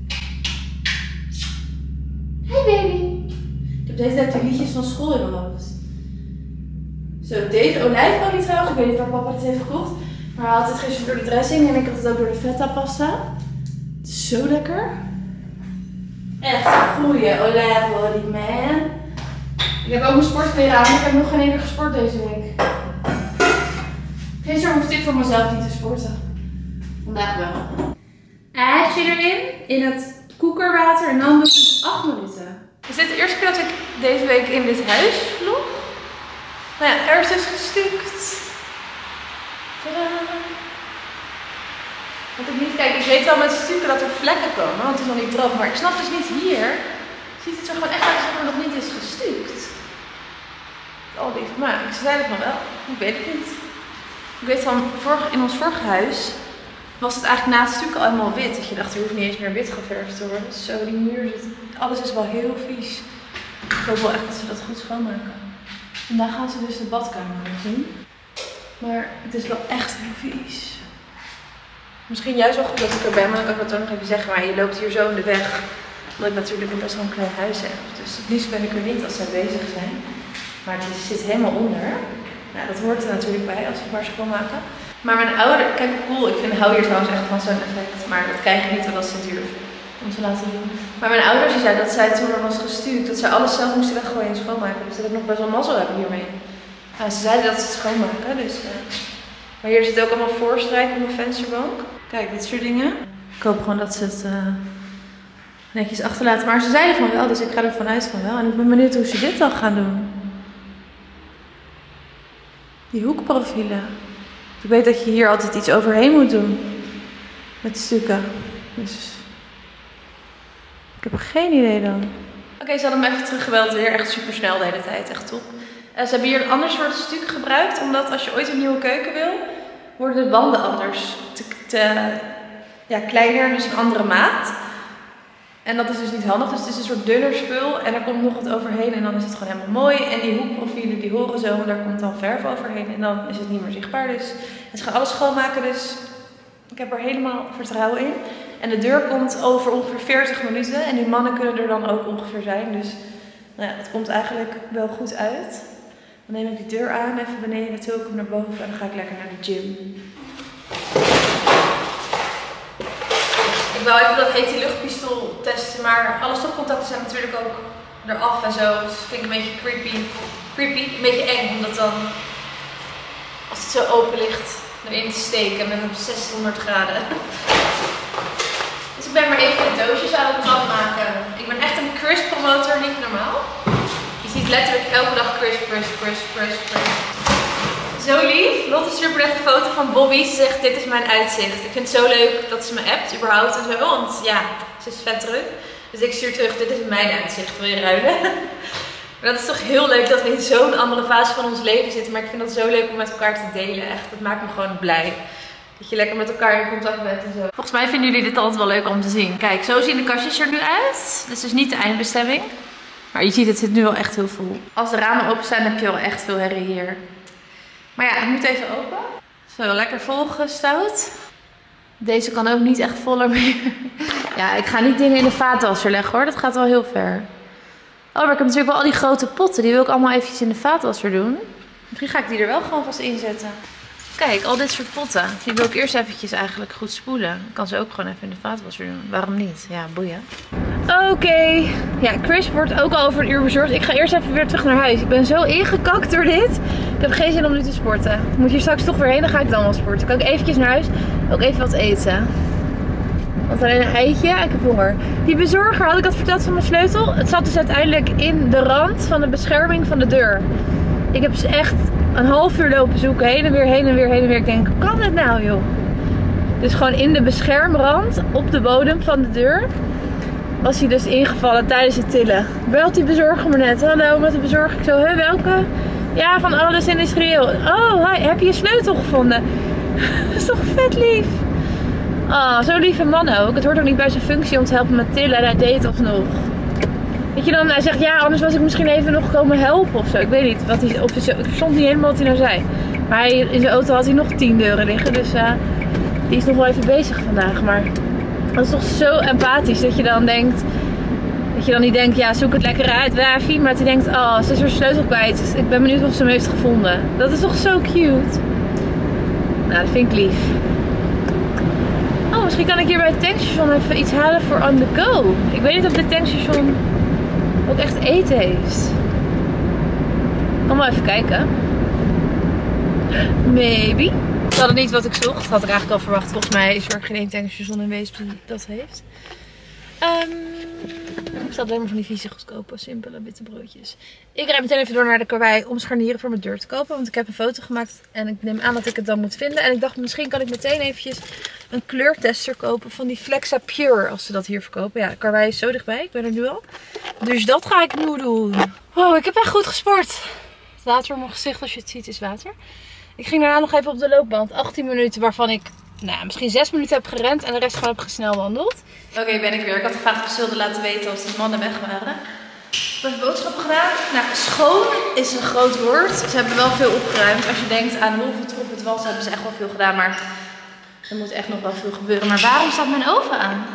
[SPEAKER 1] Hey baby. Ik heb deze tijd de liedjes van school in mijn hoofd. Zo, deze olijfolie trouwens, ik weet niet waar papa het heeft gekocht. Maar hij had het gisteren door de dressing en ik had het ook door de feta pasta. Het is zo lekker. Echt een goede olijfolie, man. Ik heb ook mijn sportkleren aan, maar ik heb nog geen één keer gesport deze week. Gisteren hoefde ik voor mezelf niet te sporten. Vandaag wel. Eitje erin, in het koekerwater en dan dus 8 minuten. Is dit de eerste keer dat ik deze week in dit huis vlog? Nou ja, er is dus gestuukt. Tadaa. Want ik weet wel met stukken dat er vlekken komen, want het is nog niet droog. Maar ik snap dus niet hier. Ziet het er gewoon echt uit alsof er nog niet is gestuukt. Oh lief, maar ik zei het van wel. Ik weet het niet. Ik weet van, in ons vorige huis was het eigenlijk na het stuk al helemaal wit. Dat je dacht, er hoeft niet eens meer wit geverfd te worden. Zo, die muur zit, alles is wel heel vies. Ik hoop wel echt dat ze dat goed schoonmaken. Vandaag gaan ze dus de badkamer zien. Maar het is wel echt heel vies. Misschien juist wel goed dat ik er ben, maar dan kan ik het ook nog even zeggen. Maar je loopt hier zo in de weg. Omdat ik natuurlijk een best wel een klein huis heb. Dus het liefst ben ik er niet als zij bezig zijn. Maar het zit helemaal onder. Nou, dat hoort er natuurlijk bij als we het maar schoonmaken. Maar mijn ouder, kijk hoe cool, ik hou hier trouwens echt van zo'n effect. Maar dat krijg je niet als ze duur om te laten doen. Maar mijn ouders zeiden dat zij toen er was gestuurd, dat zij alles zelf moesten weggooien en schoonmaken. Dus dat ik nog best wel mazzel heb hiermee. Ja, ze zeiden dat ze het schoonmaken, dus... Maar hier zit ook allemaal voorstrijken op mijn vensterbank. Kijk, dit soort dingen. Ik hoop gewoon dat ze het netjes achterlaten. Maar ze zeiden van wel, dus ik ga ervan uit van wel. En ik ben benieuwd hoe ze dit dan gaan doen. Die hoekprofielen. Ik weet dat je hier altijd iets overheen moet doen. Met stukken. Dus... ik heb geen idee dan. Oké, ze hadden me even teruggebeld. Weer echt super snel de hele tijd. Echt top. Ze hebben hier een ander soort stuk gebruikt. Omdat als je ooit een nieuwe keuken wil, worden de wanden anders. Kleiner, dus een andere maat. En dat is dus niet handig. Dus het is een soort dunner spul. En er komt nog wat overheen. En dan is het gewoon helemaal mooi. En die hoekprofielen die horen zo. En daar komt dan verf overheen. En dan is het niet meer zichtbaar. Dus en ze gaan alles schoonmaken. Dus ik heb er helemaal vertrouwen in. En de deur komt over ongeveer 40 minuten. En die mannen kunnen er dan ook ongeveer zijn. Dus nou ja, het komt eigenlijk wel goed uit. Dan neem ik die deur aan, even beneden, til ik hem naar boven en dan ga ik lekker naar de gym. Ik wou even dat hete luchtpistool testen, maar alle stopcontacten zijn natuurlijk ook eraf en zo. Dus dat vind ik een beetje creepy, een beetje eng, omdat dan, als het zo open ligt, erin te steken met een 600 graden. Dus ik ben maar even de doosjes aan het afmaken. Ik ben echt een crisp promotor, niet normaal. Je ziet letterlijk elke dag crisp. Zo lief. Lotte stuurt net een foto van Bobby. Ze zegt, dit is mijn uitzicht. Ik vind het zo leuk dat ze me appt überhaupt en zo. Want ja, ze is vet druk. Dus ik stuur terug, dit is mijn uitzicht. Wil je ruilen? Maar dat is toch heel leuk dat we in zo'n andere fase van ons leven zitten. Maar ik vind dat zo leuk om met elkaar te delen. Echt, dat maakt me gewoon blij. Dat je lekker met elkaar in contact bent en zo. Volgens mij vinden jullie dit altijd wel leuk om te zien. Kijk, zo zien de kastjes er nu uit. Dit is dus niet de eindbestemming. Maar je ziet, het zit nu wel echt heel vol. Als de ramen open staan, heb je wel echt veel herrie hier. Maar ja, het moet even open. Zo, lekker volgestouwd. Deze kan ook niet echt voller meer. Ja, ik ga niet dingen in de vaatwasser leggen hoor. Dat gaat wel heel ver. Oh, maar ik heb natuurlijk wel al die grote potten. Die wil ik allemaal eventjes in de vaatwasser doen. Misschien ga ik die er wel gewoon vast inzetten. Kijk, al dit soort potten. Die wil ik eerst eventjes eigenlijk goed spoelen. Ik kan ze ook gewoon even in de vaatwasser doen. Waarom niet? Ja, boeien. Oké. Ja, Chris wordt ook al over een uur bezorgd. Ik ga eerst even weer terug naar huis. Ik ben zo ingekakt door dit. Ik heb geen zin om nu te sporten. Ik moet hier straks toch weer heen. Dan ga ik dan wel sporten. Kan ik eventjes naar huis. Ook even wat eten. Want alleen een eitje. Ik heb honger. Die bezorger, had ik dat verteld van mijn sleutel? Het zat dus uiteindelijk in de rand van de bescherming van de deur. Ik heb dus echt een half uur lopen zoeken. Heen en weer. Ik denk, hoe kan dit nou joh? Dus gewoon in de beschermrand op de bodem van de deur was hij dus ingevallen tijdens het tillen. Belt die bezorger me net. Hallo, met de bezorger. Ik zo, welke? Ja, van Alles Industrieel. Oh, hi, heb je je sleutel gevonden? Dat is toch vet lief. Oh, zo'n lieve man ook. Het hoort ook niet bij zijn functie om te helpen met tillen. En hij deed het alsnog. Weet je dan, hij zegt ja, anders was ik misschien even nog komen helpen of zo. Ik weet niet. Ik verstond niet helemaal wat hij nou zei. Maar in zijn auto had hij nog 10 deuren liggen. Dus die is nog wel even bezig vandaag. Maar dat is toch zo empathisch dat je dan denkt. Dat je dan niet denkt, ja, zoek het lekker uit, Wafie. Maar dat hij denkt, oh, ze is haar sleutel kwijt. Dus ik ben benieuwd of ze hem heeft gevonden. Dat is toch zo cute. Nou, dat vind ik lief. Oh, misschien kan ik hier bij het tankstation even iets halen voor on the go. Ik weet niet of dit tankstation ook echt eten heeft. Ik kan wel even kijken. Maybe. Ik had het niet wat ik zocht. Dat had ik eigenlijk al verwacht. Volgens mij is er geen één tankstation in Weesp die dat heeft. Ik stel alleen maar van die vieze goedkope, simpele witte broodjes. Ik rijd meteen even door naar de karwei om scharnieren voor mijn deur te kopen. Want ik heb een foto gemaakt en ik neem aan dat ik het dan moet vinden. En ik dacht misschien kan ik meteen eventjes een kleurtester kopen van die Flexa Pure. Als ze dat hier verkopen. Ja, de karwei is zo dichtbij. Ik ben er nu al. Dus dat ga ik nu doen. Wow, ik heb echt goed gesport. Het water op mijn gezicht, als je het ziet, is water. Ik ging daarna nog even op de loopband. 18 minuten waarvan ik misschien 6 minuten heb gerend en de rest gewoon heb gesnelwandeld. Oké, ben ik weer. Ik had gevraagd of ze wilden laten weten als de mannen weg waren. Ik heb even boodschappen gedaan. Nou, schoon is een groot woord. Ze hebben wel veel opgeruimd. Als je denkt aan hoeveel troep het was, hebben ze echt wel veel gedaan. Maar Er moet echt nog wel veel gebeuren. Maar waarom staat mijn oven aan?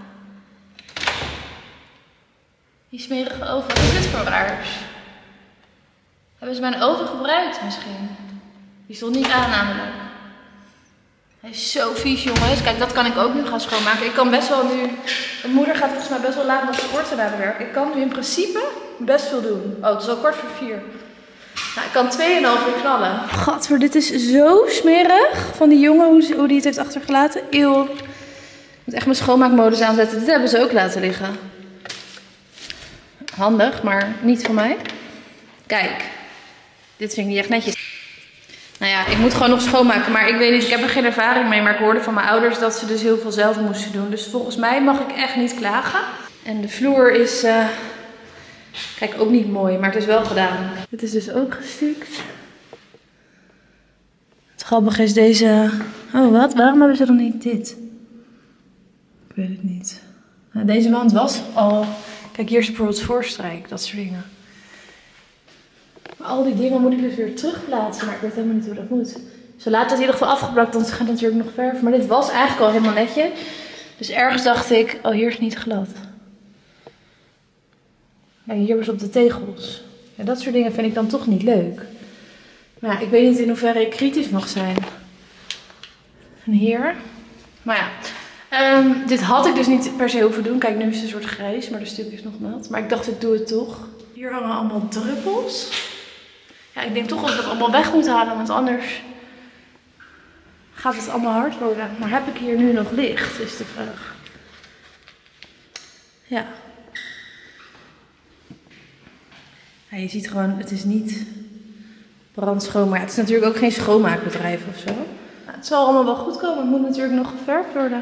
[SPEAKER 1] Die smerige oven. Wat is dit voor raars? Hebben ze mijn oven gebruikt misschien? Die stond niet aan namelijk. Hij is zo vies jongens. Kijk, dat kan ik ook nu gaan schoonmaken. Ik kan best wel nu... Mijn moeder gaat volgens mij best wel laat nog sporten na de werk. Ik kan nu in principe best veel doen. Oh, het is al 3:15. Nou, ik kan 2,5 uur knallen. Gadver, dit is zo smerig. Van die jongen, hoe die het heeft achtergelaten. Eeuw. Ik moet echt mijn schoonmaakmodus aanzetten. Dit hebben ze ook laten liggen. Handig, maar niet van mij. Kijk. Dit vind ik niet echt netjes. Nou ja, ik moet gewoon nog schoonmaken. Maar ik weet niet, ik heb er geen ervaring mee. Maar ik hoorde van mijn ouders dat ze dus heel veel zelf moesten doen. Dus volgens mij mag ik echt niet klagen. En de vloer is... Kijk, ook niet mooi, maar het is wel gedaan. Dit is dus ook gestuukt. Het grappige is deze... Oh, wat? Waarom hebben ze dan niet dit? Ik weet het niet. Nou, deze wand was al... Kijk, hier is bijvoorbeeld voorstrijk, dat soort dingen. Maar al die dingen moet ik dus weer terugplaatsen, maar ik weet helemaal niet hoe dat moet. Zo laat het in ieder geval afgeplakt, want ze gaan natuurlijk nog verven. Maar dit was eigenlijk al helemaal netjes. Dus ergens dacht ik, oh, hier is niet glad. Kijk, hier was op de tegels. Ja, dat soort dingen vind ik dan toch niet leuk. Maar ja, ik weet niet in hoeverre ik kritisch mag zijn. En hier. Maar ja, dit had ik dus niet per se hoeven doen. Kijk, nu is het een soort grijs, maar de stuk is nog nat. Maar ik dacht, ik doe het toch. Hier hangen allemaal druppels. Ja, ik denk toch dat ik dat allemaal weg moet halen, want anders gaat het allemaal hard worden. Maar heb ik hier nu nog licht, is de vraag. Ja. Ja, je ziet gewoon, het is niet brandschoon, maar ja, het is natuurlijk ook geen schoonmaakbedrijf of zo. Nou, het zal allemaal wel goed komen, het moet natuurlijk nog geverfd worden.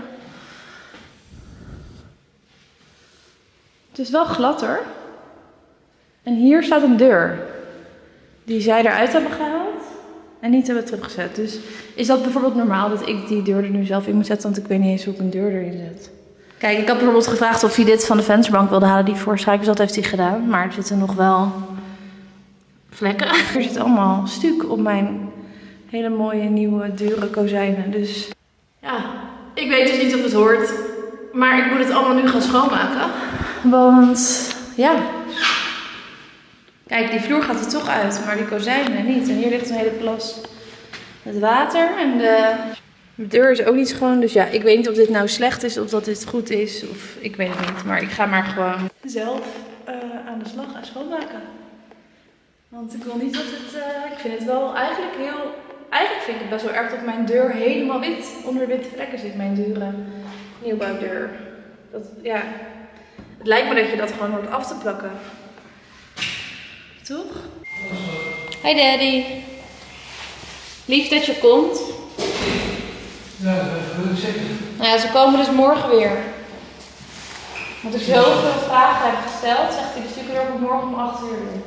[SPEAKER 1] Het is wel glad hoor. En hier staat een deur. Die zij eruit hebben gehaald en niet hebben teruggezet. Dus is dat bijvoorbeeld normaal dat ik die deur er nu zelf in moet zetten? Want ik weet niet eens hoe ik een deur erin zet. Kijk, ik had bijvoorbeeld gevraagd of hij dit van de vensterbank wilde halen, die voorschrijf. Dus dat heeft hij gedaan. Maar er zitten nog wel vlekken. Er zit allemaal stuk op mijn hele mooie nieuwe dure kozijnen. Dus ja, ik weet dus niet of het hoort. Maar ik moet het allemaal nu gaan schoonmaken. Want ja... Kijk, die vloer gaat er toch uit, maar die kozijnen niet. En hier ligt een hele plas met water. En de deur is ook niet schoon. Dus ja, ik weet niet of dit nou slecht is of dat dit goed is. Of ik weet het niet. Maar ik ga maar gewoon zelf aan de slag en schoonmaken. Want ik wil niet dat het... ik vind het wel eigenlijk heel... Eigenlijk vind ik het best wel erg dat mijn deur helemaal wit onder witte vlekken zit. Mijn dure nieuwbouwdeur. Dat, ja... Het lijkt me dat je dat gewoon hoort af te plakken. Toch? Hi daddy. Lief dat je komt.
[SPEAKER 5] Ja, dat wil ik zeker.
[SPEAKER 1] Nou ja, ze komen dus morgen weer. Want ik zoveel vragen heb gesteld, zegt hij, dus die kunnen we morgen om 8 uur doen.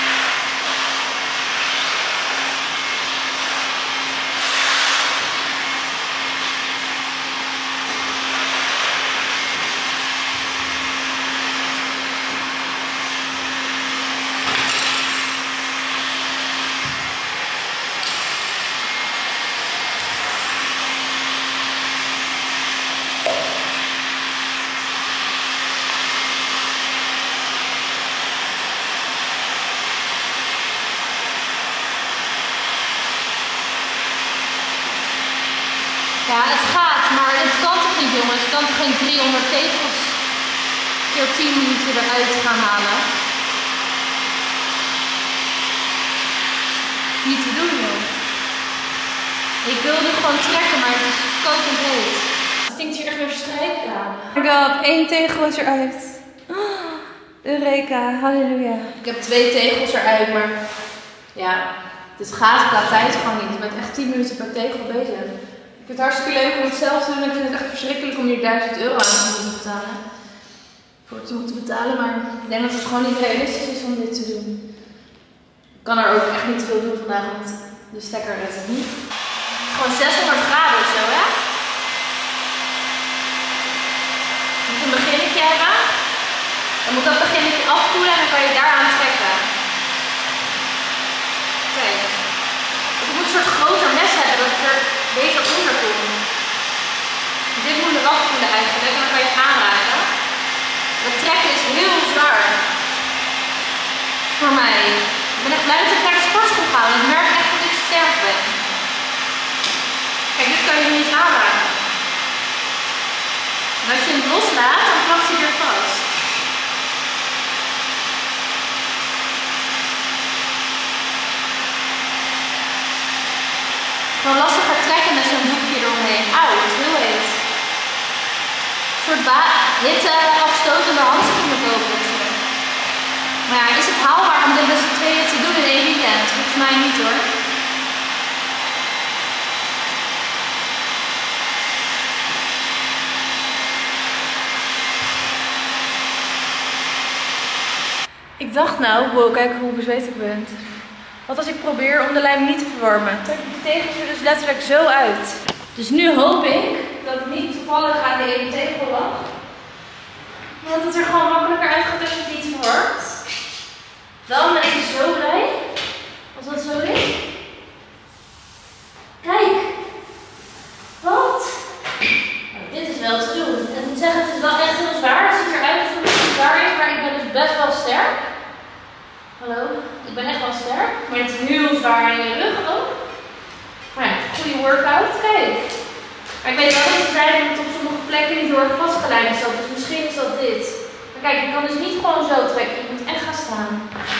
[SPEAKER 1] Ja, het gaat, maar het kan toch niet jongens? Ik kan toch geen 300 tegels keer 10 minuten eruit gaan halen? Niet te doen joh. Ik wil nu gewoon trekken, maar het is kokend heet. Het stinkt hier echt weer strijkkraan. Oh my god, 1 tegel is eruit. Oh, Eureka, halleluja. Ik heb 2 tegels eruit, maar ja, dit gaat qua tijd gewoon niet. Je bent echt 10 minuten per tegel bezig. Ik vind het hartstikke leuk om het zelf te doen. Ik vind het echt verschrikkelijk om hier €1000 aan te moeten betalen. Voor te moeten betalen, maar ik denk dat het gewoon niet realistisch is om dit te doen. Ik kan er ook echt niet veel doen vandaag, want de stekker redt het niet. Het is gewoon 600 graden of zo, hè? Je moet een beginnetje hebben. Dan moet dat beginnetje afkoelen en dan kan je daaraan trekken. Kijk. Of je moet een soort groter mes hebben dat er beter onder komt. eigenlijk. En dan kan je het aanraken. Dat trekken is heel zwaar. Voor mij. Ik ben echt blij dat ik naar de sportschool ga. Want ik merk echt dat ik sterk ben. Kijk, dit kan je niet aanraken. En als je hem loslaat, dan plakt hij weer vast. Gewoon lastiger trekken met zo'n doekje eromheen. Auw, het is heel heet. Een soort hitte afstotende handschoenen kopen. Maar ja, is het haalbaar om dit met z'n tweeën te doen in 1 weekend? Volgens mij niet hoor. Ik dacht nou, wow, kijk hoe bezweet ik ben. Wat als ik probeer om de lijm niet te verwarmen? Trek ik de tegels er dus letterlijk zo uit. Dus nu hoop ik dat het niet toevallig aan de ene tegel lag. Maar dat het er gewoon makkelijker uit gaat als je het niet verwarmt. Dan ben ik zo blij. Als dat zo is. Kijk. Wat? Nou, dit is wel te doen. En ik moet zeggen, het is wel echt heel zwaar. Het ziet eruit alsof het zwaar is, maar ik ben dus best wel sterk. Hallo, ik ben echt wel sterk, maar het is heel zwaar in je rug ook. Maar ja, goede workout, kijk. Maar ik weet wel dat het zijn dat het op sommige plekken niet heel erg vastgelijmd is, dus misschien is dat dit. Maar kijk, je kan dus niet gewoon zo trekken, je moet echt gaan staan.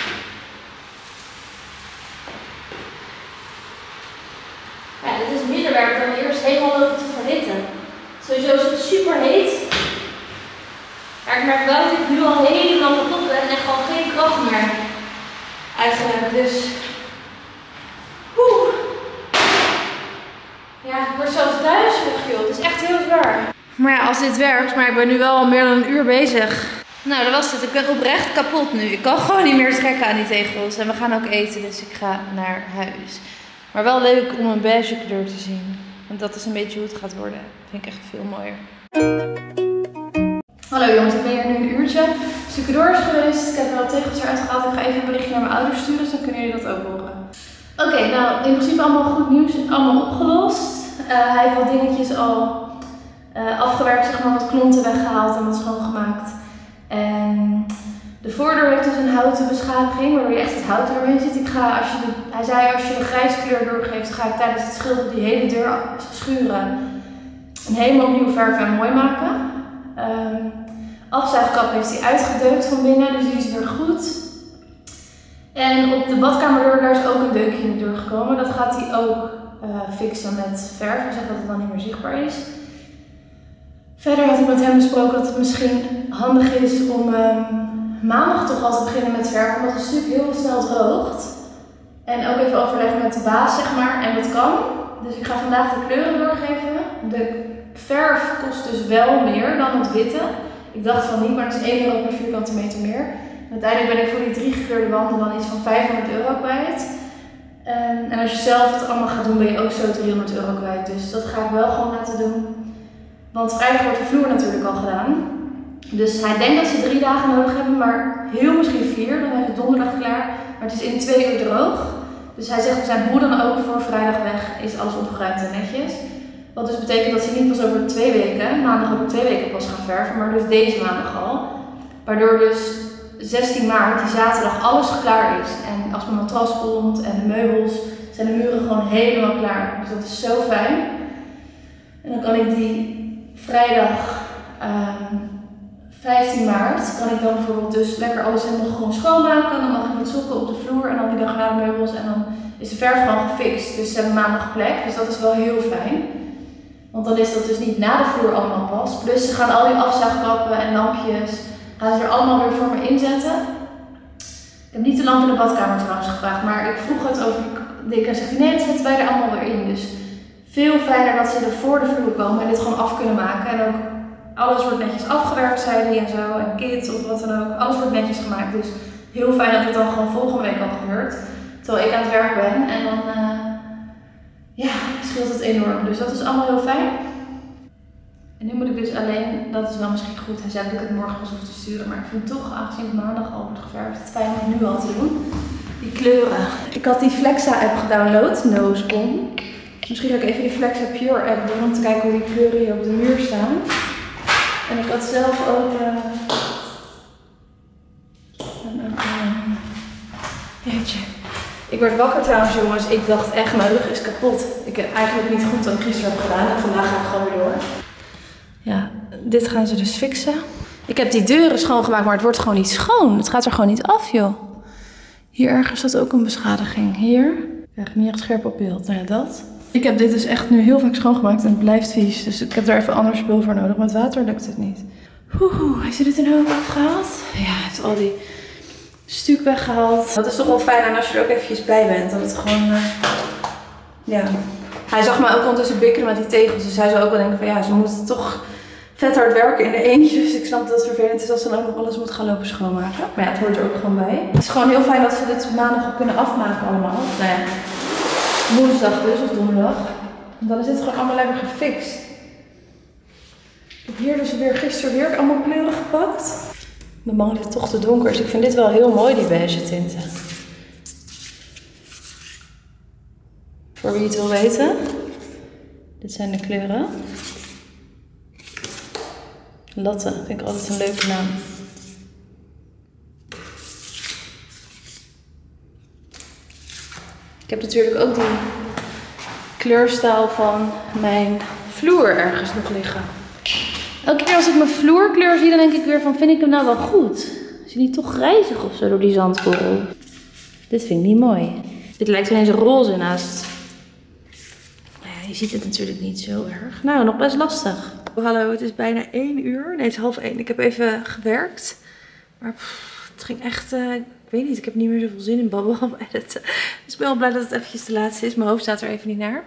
[SPEAKER 1] Ja, dit is middenwerk dan eerst helemaal lopen te verhitten. Sowieso is het super heet. Maar ik merk wel dat ik nu al helemaal kapot ben en gewoon geen kracht meer. Eigenlijk, dus. Oeh. Ja, ik word zelfs duizelig, joh. Het is echt heel zwaar. Maar ja, als dit werkt, maar ik ben nu wel al meer dan 1 uur bezig. Nou, dat was het. Ik ben oprecht kapot nu. Ik kan gewoon niet meer trekken aan die tegels. En we gaan ook eten, dus ik ga naar huis. Maar wel leuk om een beige kleur te zien. Want dat is een beetje hoe het gaat worden. Dat vind ik echt veel mooier. Hallo jongens, ik ben hier nu 1 uurtje Sucadores geweest. Ik heb wel tegels eruit gehaald. Ik ga even een berichtje naar mijn ouders sturen, dus dan kunnen jullie dat ook horen. Oké, nou in principe allemaal goed nieuws. Allemaal opgelost. Hij heeft wat dingetjes al afgewerkt, zeg maar, wat klonten weggehaald en wat schoongemaakt. En de voordeur heeft dus een houten beschadiging, waardoor je echt het hout doorheen zit. Hij zei als je de grijze kleur doorgeeft, dan ga ik tijdens het schilderen die hele deur schuren. En helemaal opnieuw verven en mooi maken. Afzuigkap heeft hij uitgedeukt van binnen, dus die is weer goed. En op de badkamerdeur, daar is ook een deukje in de deur gekomen. Dat gaat hij ook fixen met verf en zeggen dat het dan niet meer zichtbaar is. Verder had ik met hem besproken dat het misschien handig is om maandag toch al te beginnen met verf, omdat het stuk heel snel droogt. En ook even overleggen met de baas, zeg maar, en dat kan. Dus ik ga vandaag de kleuren doorgeven. De verf kost dus wel meer dan het witte. Ik dacht van niet, maar het is €1 per vierkante meter meer. En uiteindelijk ben ik voor die 3 gekleurde wanden dan iets van €500 kwijt. En als je zelf het allemaal gaat doen, ben je ook zo €300 kwijt. Dus dat ga ik wel gewoon laten doen. Want vrijdag wordt de vloer natuurlijk al gedaan. Dus hij denkt dat ze 3 dagen nodig hebben, maar heel misschien 4. Dan is het donderdag klaar. Maar het is in 2 uur droog. Dus hij zegt, we zijn hoe dan ook voor vrijdag weg, is alles opgeruimd en netjes. Wat dus betekent dat ze niet pas over 2 weken, maandag over 2 weken pas gaan verven, maar dus deze maandag al. Waardoor dus 16 maart, die zaterdag, alles klaar is. En als mijn matras komt en de meubels, zijn de muren gewoon helemaal klaar. Dus dat is zo fijn. En dan kan ik die vrijdag 15 maart, kan ik dan bijvoorbeeld dus lekker alles helemaal gewoon schoonmaken. Dan mag ik met sokken op de vloer en dan die dag na de meubels en dan is de verf gewoon gefixt. Dus ze hebben maandag plek, dus dat is wel heel fijn. Want dan is dat dus niet na de vloer allemaal pas. Plus ze gaan al die afzuigkappen en lampjes, gaan ze er allemaal weer voor me inzetten. Ik heb niet de lamp in de badkamer trouwens gevraagd, maar ik vroeg het over die dik en zegt hij nee, dat zetten wij er allemaal weer in. Dus veel fijner dat ze er voor de vloer komen en dit gewoon af kunnen maken. En ook alles wordt netjes afgewerkt, zei hij en zo, en kit of wat dan ook. Alles wordt netjes gemaakt, dus heel fijn dat het dan gewoon volgende week al gebeurt. Terwijl ik aan het werk ben en dan ja, scheelt het enorm. Dus dat is allemaal heel fijn. En nu moet ik dus alleen, dat is wel misschien goed, hij zei dat ik het morgen pas hoef te sturen, maar ik vind toch, aangezien het maandag al wordt geverfd, het fijn om het nu al te doen. Die kleuren. Ik had die Flexa app gedownload, Nosebon. Misschien ga ik even die Flexa Pure app doen om te kijken hoe die kleuren hier op de muur staan. En ik had zelf ook jeetje. Ik werd wakker trouwens jongens. Ik dacht echt mijn rug is kapot. Ik heb eigenlijk niet goed wat ik gisteren heb gedaan. En vandaag ga ik gewoon weer door. Ja, dit gaan ze dus fixen. Ik heb die deuren schoongemaakt, maar het wordt gewoon niet schoon. Het gaat er gewoon niet af joh. Hier ergens staat ook een beschadiging. Hier. Ik krijg het niet echt scherp op beeld. Nou ja, dat. Ik heb dit dus echt nu heel vaak schoongemaakt en het blijft vies. Dus ik heb daar even ander spul voor nodig. Met water lukt het niet. Heeft ze dit een hoop afgehaald? Ja, het heeft al die stuk weggehaald. Dat is toch wel fijn aan als je er ook eventjes bij bent. Dat het gewoon, ja. Hij zag me ook ondertussen bikkeren met die tegels. Dus hij zou ook wel denken van ja, ze moeten toch vet hard werken in de eentje. Dus ik snap dat het vervelend is als ze dan ook nog alles moet gaan lopen schoonmaken. Maar ja, het hoort er ook gewoon bij. Het is gewoon heel fijn dat ze dit maandag ook kunnen afmaken allemaal. Nou ja, woensdag dus, of donderdag. En dan is dit gewoon allemaal lekker gefixt. Ik heb hier dus gisteren weer allemaal kleuren gepakt. Mijn man is toch te donker, dus ik vind dit wel heel mooi, die beige tinten. Voor wie het wil weten. Dit zijn de kleuren. Latte, vind ik altijd een leuke naam. Ik heb natuurlijk ook die kleurstaal van mijn vloer ergens nog liggen. Elke keer als ik mijn vloerkleur zie, dan denk ik weer van, vind ik hem nou wel goed? Is hij niet toch grijzig of zo door die zandkorrel? Dit vind ik niet mooi. Dit lijkt ineens roze naast. Nou ja, je ziet het natuurlijk niet zo erg. Nou, nog best lastig. Hallo, het is bijna 1 uur. Nee, het is 12:30. Ik heb even gewerkt. Maar het ging echt, ik weet niet, ik heb niet meer zoveel zin in babbelen of editen. Dus ik ben wel blij dat het eventjes de laatste is. Mijn hoofd staat er even niet naar.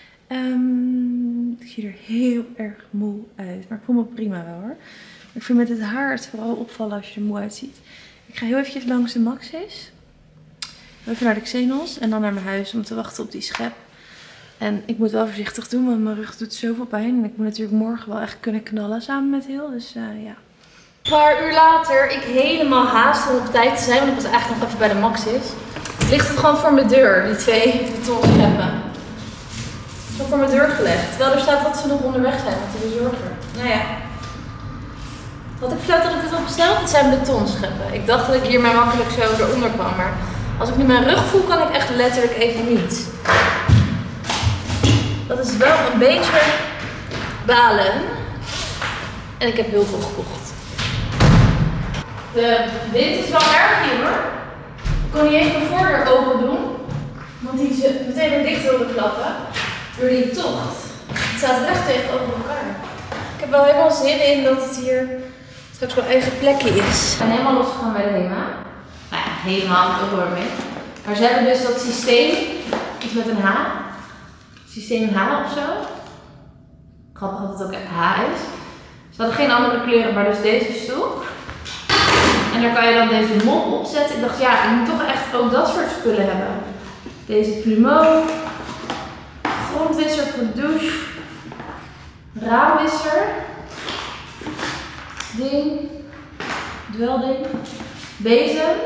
[SPEAKER 1] Ik zie er heel erg moe uit. Maar ik voel me prima wel hoor. Ik vind met het haar het vooral opvallen als je er moe uitziet. Ik ga heel eventjes langs de Maxis. Even naar de Xenos en dan naar mijn huis om te wachten op die schep. En ik moet wel voorzichtig doen, want mijn rug doet zoveel pijn. En ik moet natuurlijk morgen wel echt kunnen knallen samen met Heel. Dus ja. Een paar uur later, ik helemaal haast om op tijd te zijn. Want ik was eigenlijk nog even bij de Maxis. Ligt het gewoon voor mijn deur, die 2 betonscheppen. Zo voor mijn deur gelegd. Terwijl er staat dat ze nog onderweg zijn met de bezorger. Nou ja. Had ik verteld dat ik dit had besteld? Het zijn betonscheppen. Ik dacht dat ik hiermee makkelijk zo eronder kwam. Maar als ik nu mijn rug voel, kan ik echt letterlijk even niet. Dat is wel een beetje balen. En ik heb heel veel gekocht. De wind is wel erg hier hoor. Ik kon niet eens mijn voordeur open doen. Want die is meteen weer dicht wilde klappen. Door die tocht. Het staat recht tegenover elkaar. Ik heb wel helemaal zin in dat het hier straks mijn eigen plekje is. Ik ben helemaal losgegaan bij de HEMA. Nou ja, helemaal ook hoor mee. Maar ze hebben dus dat systeem, iets met een H. Systeem H of zo. Grappig dat het ook echt H is. Ze hadden geen andere kleuren, maar dus deze stoel. En daar kan je dan deze mop op zetten. Ik dacht ja, ik moet toch echt ook dat soort spullen hebben. Deze plumeau. Grondwisser voor de douche. Raamwisser. Ding. Dwelding. Bezem.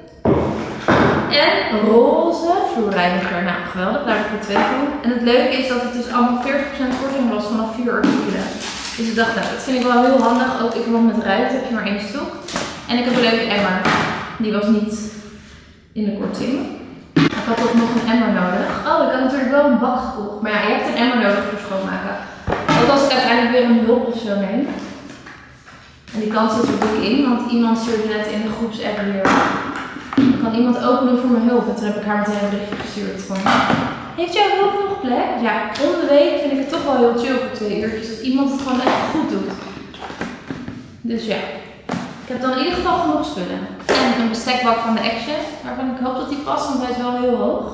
[SPEAKER 1] En roze vloerreiniger. Nou, geweldig. Daar heb ik er 2 van. En het leuke is dat het dus allemaal 40% korting was vanaf 4 artikelen. Dus ik dacht, nou, dat vind ik wel heel handig. Ook ik heb met ruit heb je maar 1 stok. En ik heb een leuke emmer. Die was niet in de korting. Ik had ook nog een emmer nodig. Oh, ik had natuurlijk wel een bak gekocht. Maar ja, je hebt een emmer nodig voor schoonmaken. Ook als ik uiteindelijk weer een hulp of zo neem. En die kans zit er dik in, want iemand stuurde net in de groepsapp hier. Kan iemand open doen voor mijn hulp? En toen heb ik haar meteen een berichtje gestuurd van, heeft jouw hulp nog plek? Ja, om de week vind ik het toch wel heel chill voor 2 uurtjes. Dat iemand het gewoon echt goed doet. Dus ja. Ik heb dan in ieder geval genoeg spullen. En een bestekwak van de Action, waarvan ik hoop dat die past, want hij is wel heel hoog.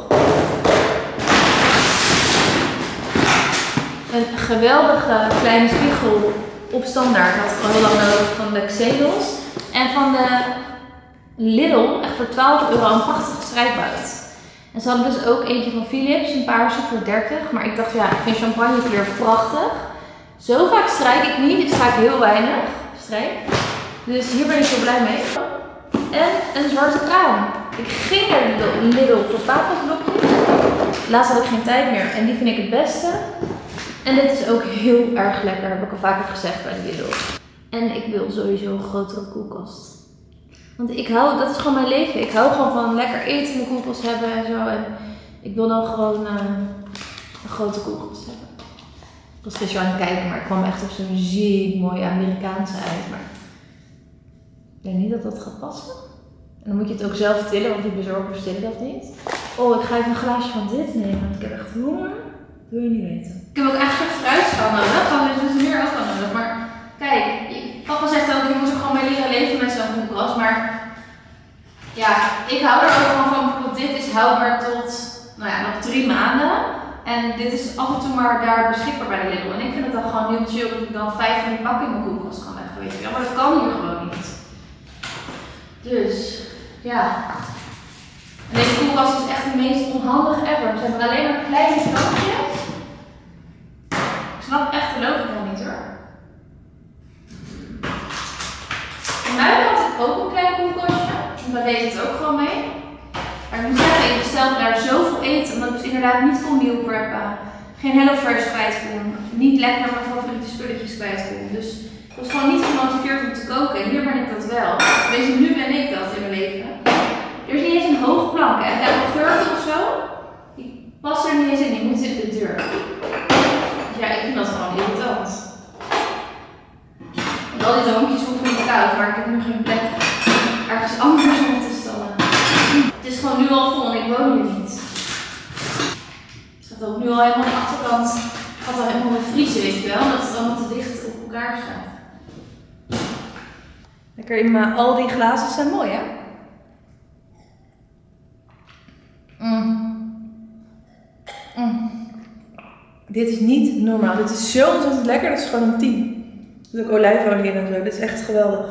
[SPEAKER 1] Een geweldige kleine spiegel op standaard. Dat had ik al heel lang nodig van de Xenos. En van de Lidl, echt voor €12, een prachtige strijkbuit. En ze hadden dus ook eentje van Philips, een paarse voor 30. Maar ik dacht, ja, ik vind champagnekleur prachtig. Zo vaak strijk ik niet, ik strijk heel weinig. Dus hier ben ik zo blij mee. En een zwarte kraan. Ik ging naar Lidl voor paprikablokjes. Laatst had ik geen tijd meer en die vind ik het beste. En dit is ook heel erg lekker, heb ik al vaker gezegd bij de Lidl. En ik wil sowieso een grotere koelkast. Want dat is gewoon mijn leven. Ik hou gewoon van lekker eten in de koelkast hebben en zo. En ik wil dan gewoon een grote koelkast hebben. Ik was speciaal aan het kijken, maar ik kwam echt op zo'n ziek mooie Amerikaanse uit. Maar ik denk niet dat dat gaat passen. En dan moet je het ook zelf tillen, want die bezorgers tillen dat niet. Oh, ik ga even een glaasje van dit nemen, want ik heb echt honger. Dat wil je niet weten. Ik heb ook echt een soort fruitschaal nodig. Dus meer ook wel nodig. Maar kijk, papa zegt ook, je moet er gewoon mee leren leven met zo'n koelkast. Maar ja, ik hou er ook gewoon van. Bijvoorbeeld dit is houdbaar tot nog 3 maanden. En dit is af en toe maar daar beschikbaar bij de Lidl. En ik vind het dan gewoon heel chill dat ik dan 5 van die pakken in mijn koelkast kan leggen. Weet je wel. Maar dat kan hier gewoon niet. Dus ja. En deze koelkast is echt de meest onhandige ever. Ze hebben alleen maar kleine knoopjes. Ik snap echt de logica niet hoor. In mijn had ik ook een klein koelkastje. En daar deed het ook gewoon mee. Maar ik moet zeggen, ik bestelde daar zoveel eten. Omdat ik dus inderdaad niet kon meal preppen. Geen HelloFresh kwijt kon. Niet lekker mijn favoriete spulletjes kwijt kon. Dus ik was gewoon niet gemotiveerd om te koken. En hier ben ik dat wel. Weet je, nu ben ik dat in mijn leven. Er is niet eens een hoge plank. En ik heb een gurken of zo. Die past er niet eens in. Die moet in de deur. Dus ja, ik vind dat gewoon irritant. En al die drankjes hoeven niet koud. Maar ik heb nu geen plek ergens anders om te stallen. Het is gewoon nu al vol en ik woon hier niet. Het gaat ook nu al helemaal aan de achterkant. Het gaat al helemaal met vriezen, weet je wel. Omdat het allemaal te dicht op elkaar staat. Lekker in mijn Aldi glazen zijn mooi, hè? Dit is niet normaal. Dit is zo ontzettend lekker. Dit is gewoon een 10. Er zit ook olijfolie in en zo. Dit is echt geweldig.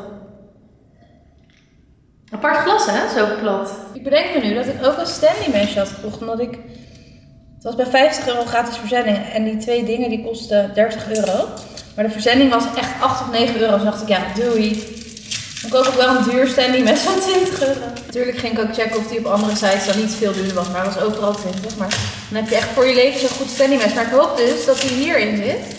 [SPEAKER 1] Apart glas, hè? Zo plat. Ik bedenk me nu dat ik ook een Stanley mesje had gekocht. Omdat ik... Het was bij €50 gratis verzending. En die 2 dingen die kosten €30. Maar de verzending was echt €8 of €9. Dus dacht ik, ja, doei. Dan koop ik wel een duur Stanley mes van €20. Natuurlijk ging ik ook checken of die op andere sites dan niet veel duurder was. Maar het was overal 20. Maar dan heb je echt voor je leven zo'n goed Stanley mes. Maar ik hoop dus dat die hierin zit.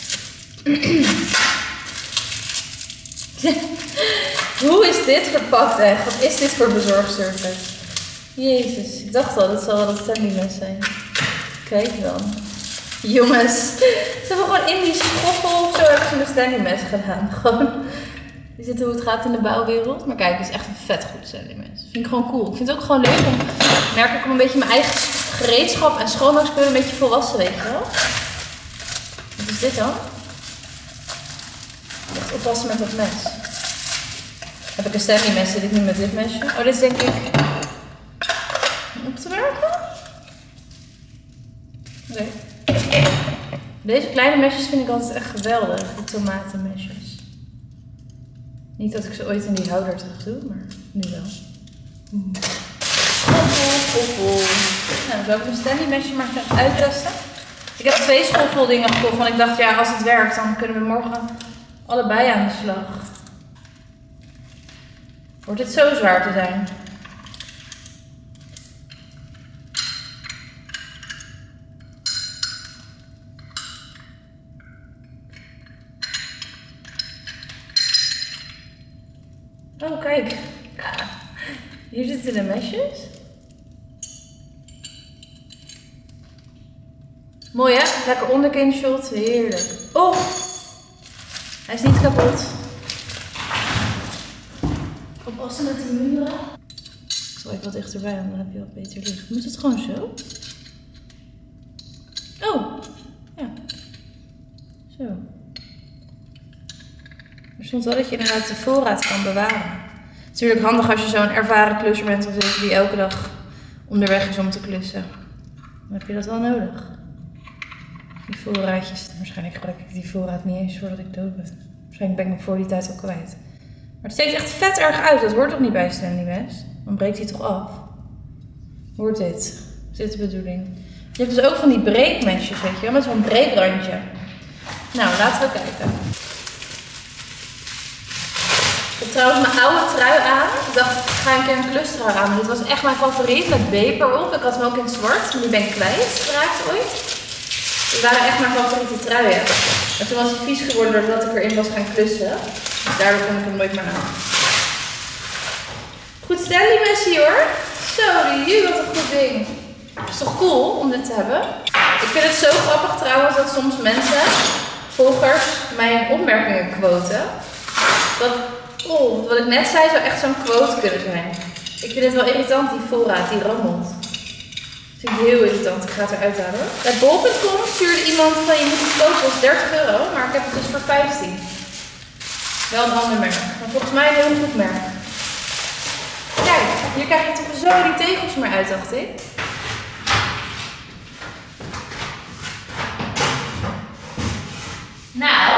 [SPEAKER 1] Hoe is dit verpakt echt? Wat is dit voor bezorgservice? Jezus, ik dacht al, dat zal wel dat Stanley mes zijn. Kijk dan. Jongens, ze hebben gewoon in die schoffel of zo hebben ze een Stanley mes gedaan. Gewoon, is dit hoe het gaat in de bouwwereld? Maar kijk, het is echt een vet goed Stanley mes. Vind ik gewoon cool. Ik vind het ook gewoon leuk om, merk ik om een beetje mijn eigen gereedschap en schoonmaakspullen een beetje volwassen, weet je wel. Wat is dit dan? Echt oppassen met dat mes. Heb ik een Stanley mes, zit ik nu met dit mesje. Oh, dit is denk ik op te werken. Nee. Deze kleine mesjes vind ik altijd echt geweldig, die tomatenmesjes. Niet dat ik ze ooit in die houder terug doe, maar nu wel. Schoffel. Nou, zou ik een Stanley mesje maar gaan uittesten. Ik heb 2 schoffel dingen gekocht, want ik dacht, ja, als het werkt, dan kunnen we morgen allebei aan de slag. Wordt dit zo zwaar te zijn? Oh, kijk. Ja. Hier zitten de mesjes. Mooi hè? Lekker onderkinshot. Heerlijk. Oh! Hij is niet kapot. Oppassen met de muren. Ik zal even wat dichterbij, want dan heb je wat beter licht. Moet het gewoon zo? Oh! Ja. Zo. Er stond wel dat je inderdaad de voorraad kan bewaren. Natuurlijk handig als je zo'n ervaren klusser bent als ik die elke dag onderweg is om te klussen. Dan heb je dat wel nodig. Die voorraadjes. Waarschijnlijk gebruik ik die voorraad niet eens voordat ik dood ben. Waarschijnlijk ben ik hem voor die tijd al kwijt. Maar het steekt echt vet erg uit. Dat hoort toch niet bij Stanley mes? Dan breekt hij toch af? Hoort dit? Is dit de bedoeling? Je hebt dus ook van die breekmesjes, weet je wel, met zo'n breekrandje. Nou, laten we kijken. Ik heb trouwens mijn oude trui aan. Ik dacht, ik ga een keer een klustrui aan. Dit was echt mijn favoriet met beper op. Ik had hem ook in het zwart, maar die ben ik kwijtgeraakt ooit. Dit waren echt mijn favoriete truien. Maar toen was hij vies geworden doordat ik erin was gaan klussen. Daardoor kom ik hem nooit meer aan. Goed Stanley Messi hoor. Zo, wat een goed ding. Het is toch cool om dit te hebben? Ik vind het zo grappig trouwens dat soms mensen, volgers, mijn opmerkingen quoten. Wat ik net zei zou echt zo'n quote kunnen zijn. Ik vind het wel irritant, die voorraad, die rammelt. Dat vind ik heel irritant. Ik ga het eruit halen. Bij bol.com stuurde iemand van je moet het kopen, dat is 30 euro, maar ik heb het dus voor 15. Wel een ander merk, maar volgens mij een heel goed merk. Kijk, hier krijg je toch zo die tegels maar uit, dacht ik. Nou.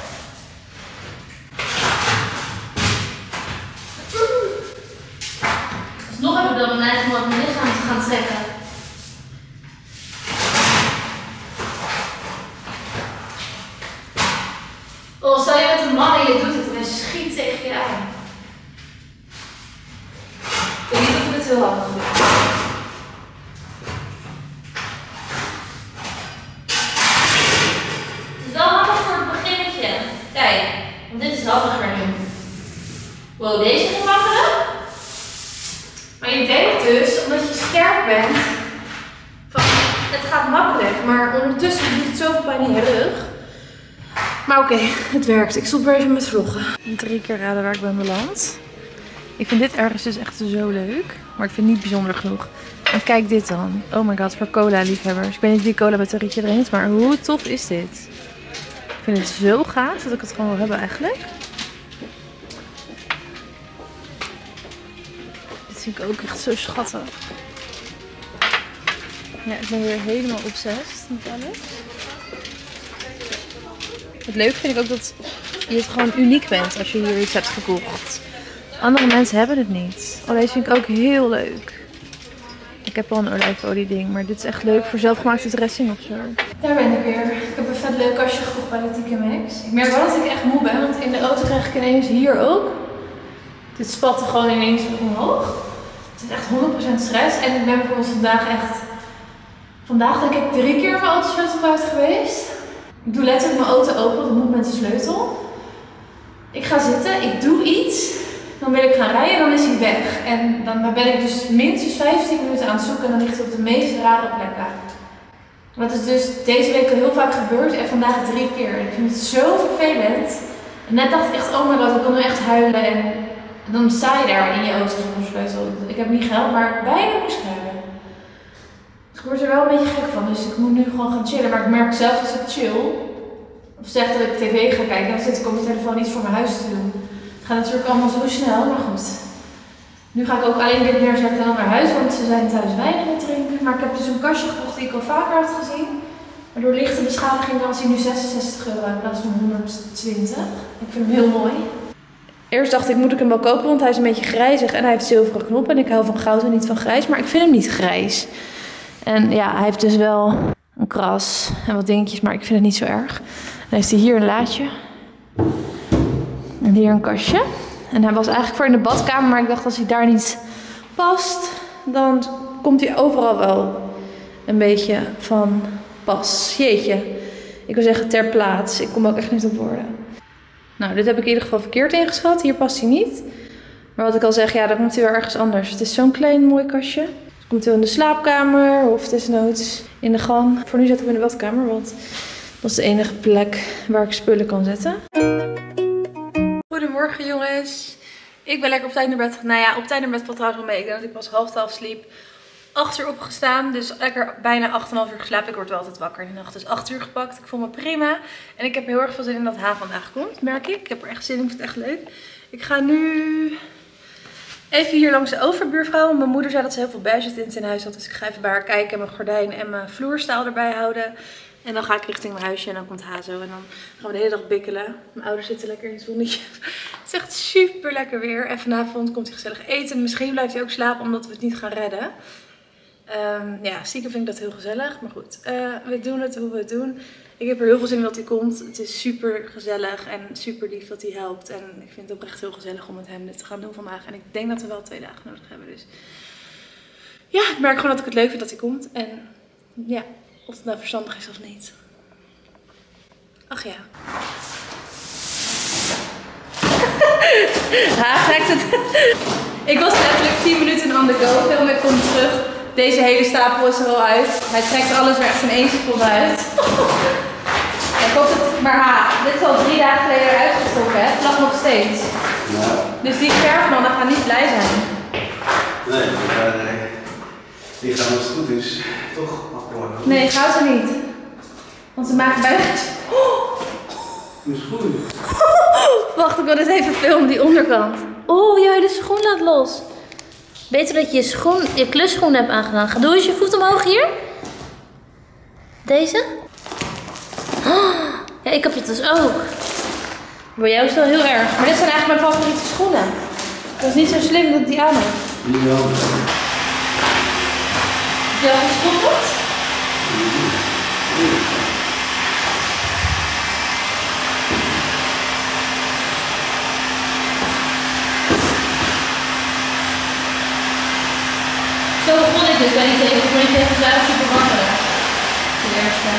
[SPEAKER 1] Dus nog heb ik dan mijn eigen wat mijn lichaam te gaan trekken. Oh, stel je met een man en je doet het en hij schiet tegen je aan. Ik weet niet of ik het heel handig doe. Het is wel handig voor het beginnetje. Kijk, want dit is handiger nu. Wow, deze is makkelijk. Maar je denkt dus, omdat je sterk bent, van het gaat makkelijk. Maar ondertussen doet het zoveel pijn in je rug. Maar oké, het werkt. Ik stop weer even met vloggen. 3 keer raden waar ik ben beland. Ik vind dit ergens dus echt zo leuk. Maar ik vind het niet bijzonder genoeg. En kijk dit dan. Oh my god, voor cola liefhebbers. Ik weet niet wie cola met een rietje drinkt, maar hoe tof is dit? Ik vind het zo gaaf dat ik het gewoon wil hebben eigenlijk. Dit vind ik ook echt zo schattig. Ja, ik ben weer helemaal obsessed met alles. Het leuke vind ik ook dat je het gewoon uniek bent als je hier iets hebt gekocht. Andere mensen hebben het niet. Oh, deze vind ik ook heel leuk. Ik heb al een olijfolie ding, maar dit is echt leuk voor zelfgemaakte dressing of zo. Daar ben ik weer. Ik heb een vet leuk kastje gekocht bij de TK Maxx. Ik merk wel dat ik echt moe ben, want in de auto krijg ik ineens hier ook. Dit spatte gewoon ineens omhoog. Het is echt 100% stress. En ik ben bijvoorbeeld vandaag denk ik 3 keer mijn autosleutel buiten geweest. Ik doe letterlijk mijn auto open, dat moet met de sleutel. Ik ga zitten, ik doe iets. Dan wil ik gaan rijden en dan is hij weg. En dan ben ik dus minstens 15 minuten aan het zoeken en dan ligt hij op de meest rare plekken. Dat is dus deze week al heel vaak gebeurd en vandaag 3 keer. Ik vind het zo vervelend. En net dacht ik echt, oh my god, ik wil nu echt huilen. En dan sta je daar in je auto zonder sleutel. Ik heb niet geld, maar bijna moest ik huilen. Dus ik word er wel een beetje gek van, dus ik moet nu gewoon gaan chillen. Maar ik merk zelf als ik chill, of zeg dat ik tv ga kijken, dan zit ik op mijn telefoon iets voor mijn huis te doen. Het gaat natuurlijk allemaal zo snel, maar goed. Nu ga ik ook alleen dit neerzetten en dan naar huis, want ze zijn thuis weinig aan het drinken. Maar ik heb dus een kastje gekocht die ik al vaker had gezien. Maar door lichte beschadiging was hij nu 66 euro in plaats van 120. Ik vind hem heel mooi. Eerst dacht ik, moet ik hem wel kopen, want hij is een beetje grijzig en hij heeft zilveren knoppen. En ik hou van goud en niet van grijs, maar ik vind hem niet grijs. En ja, hij heeft dus wel een kras en wat dingetjes, maar ik vind het niet zo erg. Dan heeft hij hier een laadje. En hier een kastje. En hij was eigenlijk voor in de badkamer, maar ik dacht als hij daar niet past, dan komt hij overal wel een beetje van pas. Jeetje. Ik wil zeggen ter plaats. Ik kom ook echt niet op woorden. Nou, dit heb ik in ieder geval verkeerd ingeschat. Hier past hij niet. Maar wat ik al zeg, ja, dan komt hij wel ergens anders. Het is zo'n klein mooi kastje. Dus komt hij in de slaapkamer of desnoods in de gang. Voor nu zet ik hem in de badkamer, want dat is de enige plek waar ik spullen kan zetten. Goedemorgen jongens. Ik ben lekker op tijd naar bed. Nou ja, op tijd naar bed valt trouwens wel mee. Ik denk dat ik pas 7:30 sliep. 8 uur opgestaan, dus lekker bijna 8,5 uur geslapen. Ik word wel altijd wakker in de nacht, dus 8 uur gepakt. Ik voel me prima. En ik heb heel erg veel zin in dat Ha vandaag komt, merk ik. Ik heb er echt zin in, ik vind het echt leuk. Ik ga nu even hier langs de overbuurvrouw. Mijn moeder zei dat ze heel veel budget in huis had, dus ik ga even bij haar kijken en mijn gordijn en mijn vloerstaal erbij houden. En dan ga ik richting mijn huisje en dan komt Ha zo. En dan gaan we de hele dag bikkelen. Mijn ouders zitten lekker in het zonnetje. Het is echt super lekker weer. En vanavond komt hij gezellig eten. Misschien blijft hij ook slapen omdat we het niet gaan redden. Ja, stiekem vind ik dat heel gezellig. Maar goed, we doen het hoe we het doen. Ik heb er heel veel zin in dat hij komt. Het is super gezellig en super lief dat hij helpt. En ik vind het oprecht heel gezellig om met hem dit te gaan doen vandaag. En ik denk dat we wel 2 dagen nodig hebben. Dus ja, ik merk gewoon dat ik het leuk vind dat hij komt. En ja, of het nou verstandig is of niet. Ach ja. Hij trekt het. Ik was letterlijk 10 minuten on the go. Film, ik kom terug. Deze hele stapel is er al uit. Hij trekt alles er echt in 1 seconde uit. Ik hoop het, maar dit is al 3 dagen geleden eruit gestoken, hè? Het lag nog steeds.
[SPEAKER 5] Ja.
[SPEAKER 1] Dus die verfmannen gaan niet blij zijn.
[SPEAKER 5] Nee, die gaan als het goed is toch afplakken.
[SPEAKER 1] Nee, gaan ze niet. Want ze maken buikjes.
[SPEAKER 5] Dat is goed.
[SPEAKER 1] Wacht, ik wil eens even filmen, die onderkant. Oh, jij de schoen laat los. Beter dat je je klusschoen hebt aangedaan. Doe eens je voet omhoog hier. Deze? Oh, ja, ik heb het dus ook. Bij jou is het wel heel erg. Maar dit zijn eigenlijk mijn favoriete schoenen. Dat is niet zo slim dat ik die aan heb.
[SPEAKER 5] Die wel.
[SPEAKER 1] Heb je al geschoffeld? Zo begon ik dus bij die tegels. Ik vond die tegels wel super makkelijk. De eerste.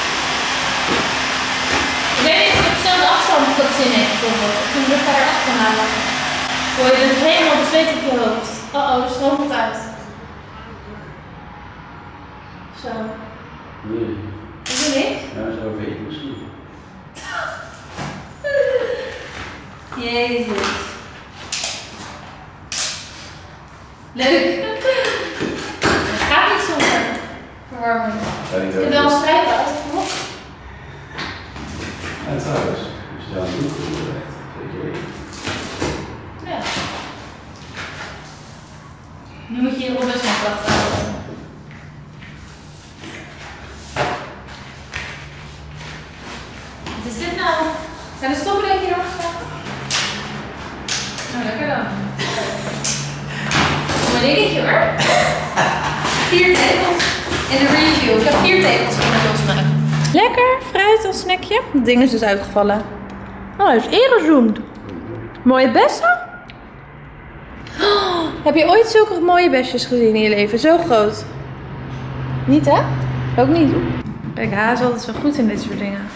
[SPEAKER 1] Ik weet niet of ik op dezelfde afstand dat zin heeft bijvoorbeeld. Ik moet er verder af gaan halen. Gooi je het helemaal de zweet op je hoofd. Oh, er stroomt het uit. Zo.
[SPEAKER 5] Nee.
[SPEAKER 1] Is er niks?
[SPEAKER 5] Ja, zo weet ik misschien.
[SPEAKER 1] Jezus. Leuk. Het gaat niet zonder verwarming. Ik heb wel een strijkpas.
[SPEAKER 5] En trouwens, als je daar een doek voor legt, zeker.
[SPEAKER 1] Ja. Nu moet je je robustmacht houden. Wat is dit nou? Zijn de stoppen denk je doorgeslagen? Nou, lekker dan. Mijn dingetje hoor. 4 tegels in de review. Ik heb 4 tegels kunnen losmaken. Lekker, fruit als snackje. Het ding is dus uitgevallen. Oh, hij is ingezoomd. Mooie bessen. Oh, heb je ooit zulke mooie besjes gezien in je leven? Zo groot. Niet hè? Ook niet. Kijk, hij is altijd zo goed in dit soort dingen.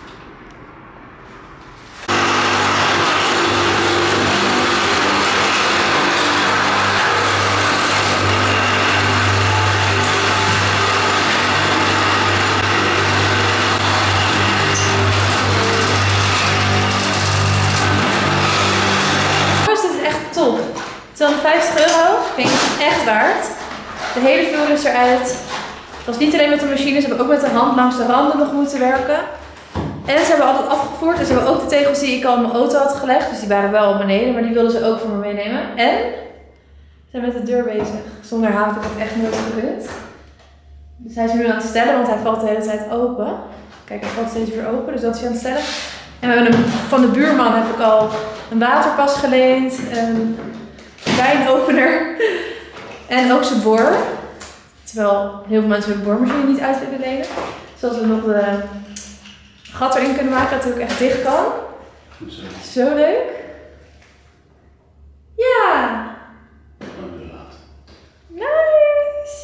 [SPEAKER 1] Top. 250 euro. Vind ik het echt waard. De hele vloer is eruit. Het was niet alleen met de machine, ze hebben ook met de hand langs de randen nog moeten werken. En ze hebben altijd afgevoerd. En ze hebben ook de tegels die ik al in mijn auto had gelegd. Dus die waren wel op beneden, maar die wilden ze ook voor me meenemen. En ze zijn met de deur bezig. Zonder haar had ik het echt nooit gekund. Dus hij is nu aan het stellen, want hij valt de hele tijd open. Kijk, hij valt steeds weer open, dus dat is hij aan het stellen. En we hebben van de buurman heb ik al een waterpas geleend, een wijnopener en ook zijn boor. Terwijl heel veel mensen hun boormachine niet uit willen lenen. Zodat we nog de gat erin kunnen maken dat hij ook echt dicht kan. Zo leuk. Ja. Nice.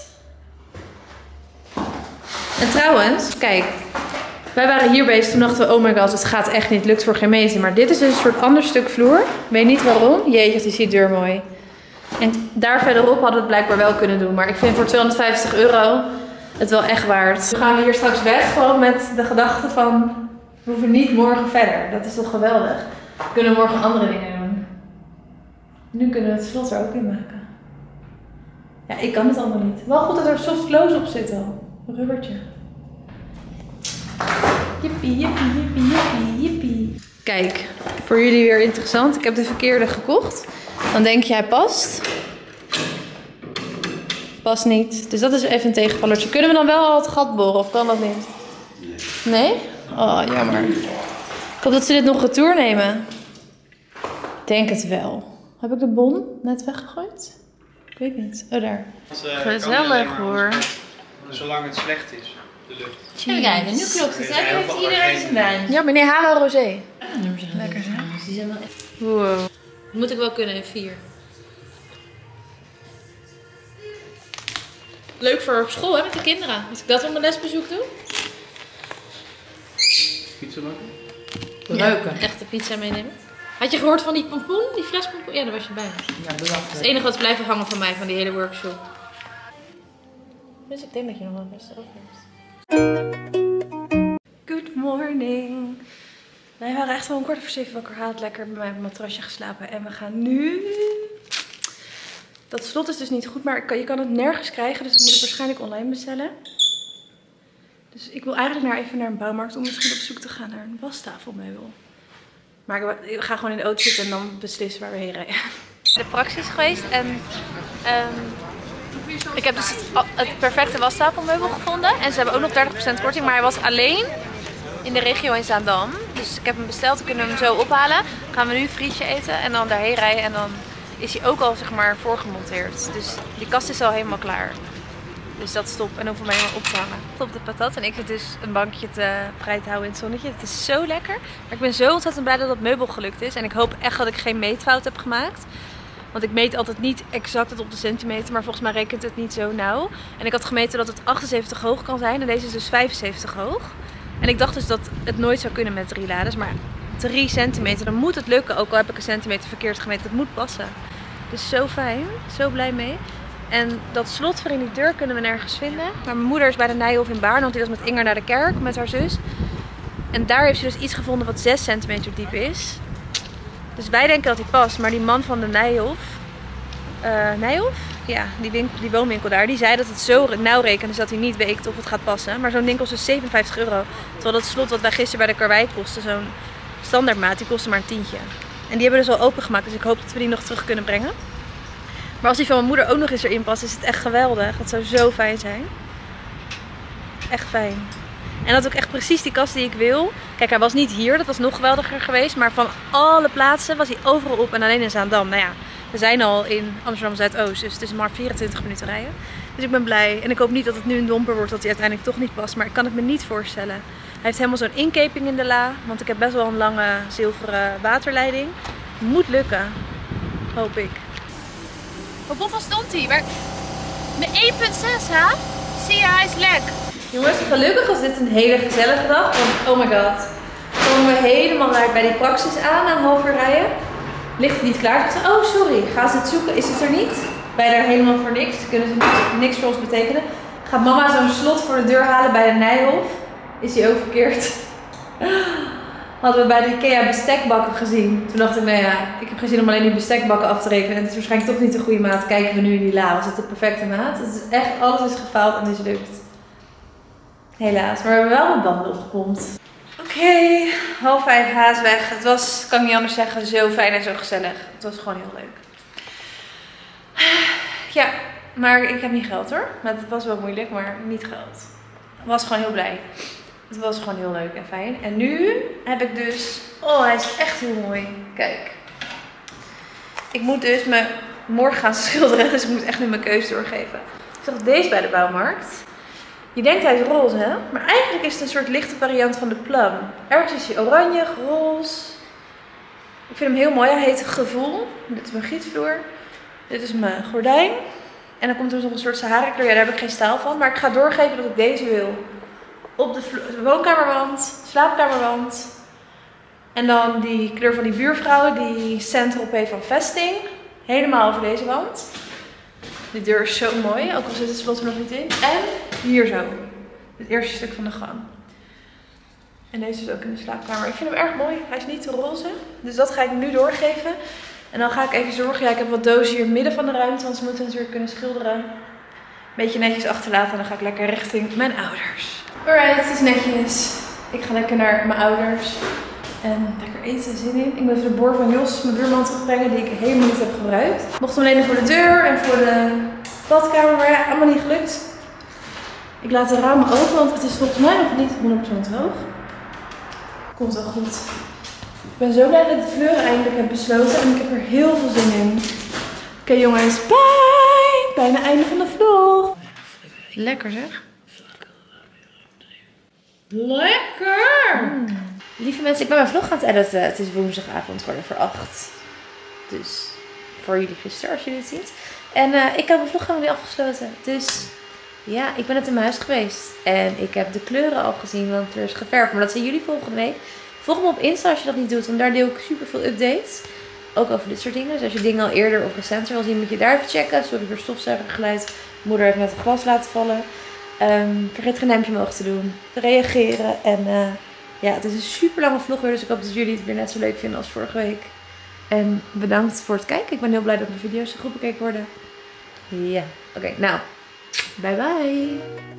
[SPEAKER 1] En trouwens, kijk. Wij waren hier bezig, toen dachten we, oh my god, het gaat echt niet, lukt voor geen meter. Maar dit is dus een soort ander stuk vloer. Ik weet niet waarom. Jeetje, die ziet deur mooi. En daar verderop hadden we het blijkbaar wel kunnen doen. Maar ik vind voor 250 euro het wel echt waard. We gaan hier straks weg, gewoon met de gedachte van, we hoeven niet morgen verder. Dat is toch geweldig. We kunnen morgen andere dingen doen. Nu kunnen we het slot er ook in maken. Ja, ik kan het allemaal niet. Wel goed dat er soft close op zit al. Een rubbertje. Jippie, jippie, jippie, jippie, jippie. Kijk, voor jullie weer interessant. Ik heb de verkeerde gekocht. Dan denk je hij past. Past niet. Dus dat is even een tegenvallertje. Kunnen we dan wel al het gat boren of kan dat niet? Nee? Oh, jammer. Ik hoop dat ze dit nog retour nemen. Ik denk het wel. Heb ik de bon net weggegooid? Ik weet niet. Oh, daar. Gezellig hoor.
[SPEAKER 6] Zolang het slecht is, de lucht.
[SPEAKER 1] Even kijken, nu klopt het. Heeft iedereen zijn wijn?
[SPEAKER 6] Ja,
[SPEAKER 1] meneer Hala Rosé. Lekker hè? Die zijn wel echt... Wow. Dat moet ik wel kunnen in 4. Leuk voor op school hè, met de kinderen. Als ik dat op mijn lesbezoek doe.
[SPEAKER 5] Pizza maken?
[SPEAKER 1] Ruiken. Ja, echte pizza meenemen. Had je gehoord van die pompoen? Die flespompoen? Ja, daar was je bij.
[SPEAKER 7] Ja, dat was
[SPEAKER 1] Het enige wat is blijven hangen van mij, van die hele workshop. Dus ik denk dat je nog wel best over hebt. Good morning. Wij waren echt wel een 6:15 wakker. Had lekker bij mij op mijn matrasje geslapen. En we gaan nu... Dat slot is dus niet goed, maar je kan het nergens krijgen. Dus ik moet het waarschijnlijk online bestellen. Dus ik wil eigenlijk even naar een bouwmarkt om misschien op zoek te gaan naar een wastafelmeubel. Maar ik ga gewoon in de auto zitten en dan beslissen waar we heen rijden. De Praxis geweest en ik heb dus het perfecte wastafelmeubel gevonden. En ze hebben ook nog 30% korting, maar hij was alleen in de regio in Zaandam. Dus ik heb hem besteld, we kunnen hem zo ophalen. Dan gaan we nu een frietje eten en dan daarheen rijden en dan is hij ook al zeg maar voorgemonteerd. Dus die kast is al helemaal klaar. Dus dat is top. En dan voor mij helemaal op te hangen. Op de patat. En ik zit dus een bankje vrij te houden in het zonnetje. Het is zo lekker. Maar ik ben zo ontzettend blij dat dat meubel gelukt is. En ik hoop echt dat ik geen meetfout heb gemaakt. Want ik meet altijd niet exact het op de centimeter. Maar volgens mij rekent het niet zo nauw. En ik had gemeten dat het 78 hoog kan zijn. En deze is dus 75 hoog. En ik dacht dus dat het nooit zou kunnen met 3 lades. Maar 3 centimeter, dan moet het lukken. Ook al heb ik een centimeter verkeerd gemeten. Het moet passen. Dus zo fijn. Zo blij mee. En dat slot voor in die deur kunnen we nergens vinden. Maar mijn moeder is bij de Nijhof in Baarn, want die was met Inger naar de kerk met haar zus. En daar heeft ze dus iets gevonden wat 6 centimeter diep is. Dus wij denken dat die past. Maar die man van de Nijhof, ja, die woonwinkel daar, die zei dat het zo nauw rekende dus dat hij niet weet of het gaat passen. Maar zo'n ding kost dus €57. Terwijl dat slot wat wij gisteren bij de karwei kostte, zo'n standaardmaat, die kostte maar een tientje. En die hebben we dus al opengemaakt, dus ik hoop dat we die nog terug kunnen brengen. Maar als die van mijn moeder ook nog eens erin past, is het echt geweldig. Het zou zo fijn zijn. Echt fijn. En dat is ook echt precies die kast die ik wil. Kijk, hij was niet hier. Dat was nog geweldiger geweest. Maar van alle plaatsen was hij overal op. En alleen in Zaandam. Nou ja, we zijn al in Amsterdam Zuidoost. Dus het is maar 24 minuten rijden. Dus ik ben blij. En ik hoop niet dat het nu een domper wordt. Dat hij uiteindelijk toch niet past. Maar ik kan het me niet voorstellen. Hij heeft helemaal zo'n inkeping in de la. Want ik heb best wel een lange zilveren waterleiding. Moet lukken. Hoop ik. Op hoeveel stond hij? Maar... Met 1,6 hè? Zie je, hij is lek. Jongens, gelukkig was dit een hele gezellige dag. Want oh my god. Komen we helemaal bij die Praxis aan, na een half uur rijden. Ligt het niet klaar? Ik zei, oh sorry, gaan ze het zoeken? Is het er niet? Wij daar helemaal voor niks. Kunnen ze niks voor ons betekenen. Gaat mama zo'n slot voor de deur halen bij de Nijhof. Is die ook verkeerd? Hadden we bij de IKEA bestekbakken gezien. Toen dacht ik, nou ja, ik heb geen zin om alleen die bestekbakken af te rekenen. En het is waarschijnlijk toch niet de goede maat. Kijken we nu in die la. Was het de perfecte maat? Het is echt, alles is gefaald en mislukt. Helaas, maar we hebben wel een banden opgepompt. Oké, 4:30 haast weg. Het was, kan ik niet anders zeggen, zo fijn en zo gezellig. Het was gewoon heel leuk. Ja, maar ik heb niet geld hoor. Maar het was wel moeilijk, maar niet geld. Ik was gewoon heel blij. Het was gewoon heel leuk en fijn. En nu heb ik dus... Oh, hij is echt heel mooi. Kijk. Ik moet dus me morgen gaan schilderen. Dus ik moet echt nu mijn keuze doorgeven. Ik zag deze bij de bouwmarkt. Je denkt hij is roze, hè? Maar eigenlijk is het een soort lichte variant van de plum. Ergens is hij oranje, roze. Ik vind hem heel mooi. Hij heet Gevoel. Dit is mijn gietvloer. Dit is mijn gordijn. En dan komt er nog een soort Sahara kleur. Ja, daar heb ik geen staal van. Maar ik ga doorgeven dat ik deze wil. Op de woonkamerwand, slaapkamerwand. En dan die kleur van die buurvrouw, die Saint-Tropez van Vesting. Helemaal over deze wand. Die deur is zo mooi, ook al zit het slot er nog niet in. En hier zo. Het eerste stuk van de gang. En deze is ook in de slaapkamer. Ik vind hem erg mooi. Hij is niet te roze. Dus dat ga ik nu doorgeven. En dan ga ik even zorgen. Ja, ik heb wat dozen hier in het midden van de ruimte. Want ze moeten natuurlijk kunnen schilderen. Een beetje netjes achterlaten. En dan ga ik lekker richting mijn ouders. Alright, het is netjes. Ik ga lekker naar mijn ouders. En lekker eten, zin in. Ik ben even de boor van Jos, mijn buurman, terugbrengen die ik helemaal niet heb gebruikt. Ik mocht hem lenen voor de deur en voor de badkamer, maar ja, allemaal niet gelukt. Ik laat de ramen open, want het is volgens mij nog niet 100% hoog. Komt wel goed. Ik ben zo blij dat ik de kleuren eindelijk heb besloten en ik heb er heel veel zin in. Oké jongens, bye! Bijna einde van de vlog. Lekker zeg. Lekker! Lieve mensen, ik ben mijn vlog aan het editen. Het is woensdagavond, 7:45. Dus voor jullie gisteren, als jullie het ziet. En ik heb mijn vlog helemaal niet afgesloten. Dus ja, ik ben net in mijn huis geweest. En ik heb de kleuren al gezien, want er is geverfd. Maar dat zien jullie volgende week. Volg me op Insta als je dat niet doet, want daar deel ik super veel updates. Ook over dit soort dingen. Dus als je dingen al eerder of recenter wil zien, moet je daar even checken. Sorry voor stofzuigergeluid. Moeder heeft net een glas laten vallen. Vergeet geen duimpje omhoog te doen. Te reageren. En ja, het is een super lange vlog weer. Dus ik hoop dat jullie het weer net zo leuk vinden als vorige week. En bedankt voor het kijken. Ik ben heel blij dat mijn video's zo goed bekeken worden. Ja, oké, nou. Bye bye.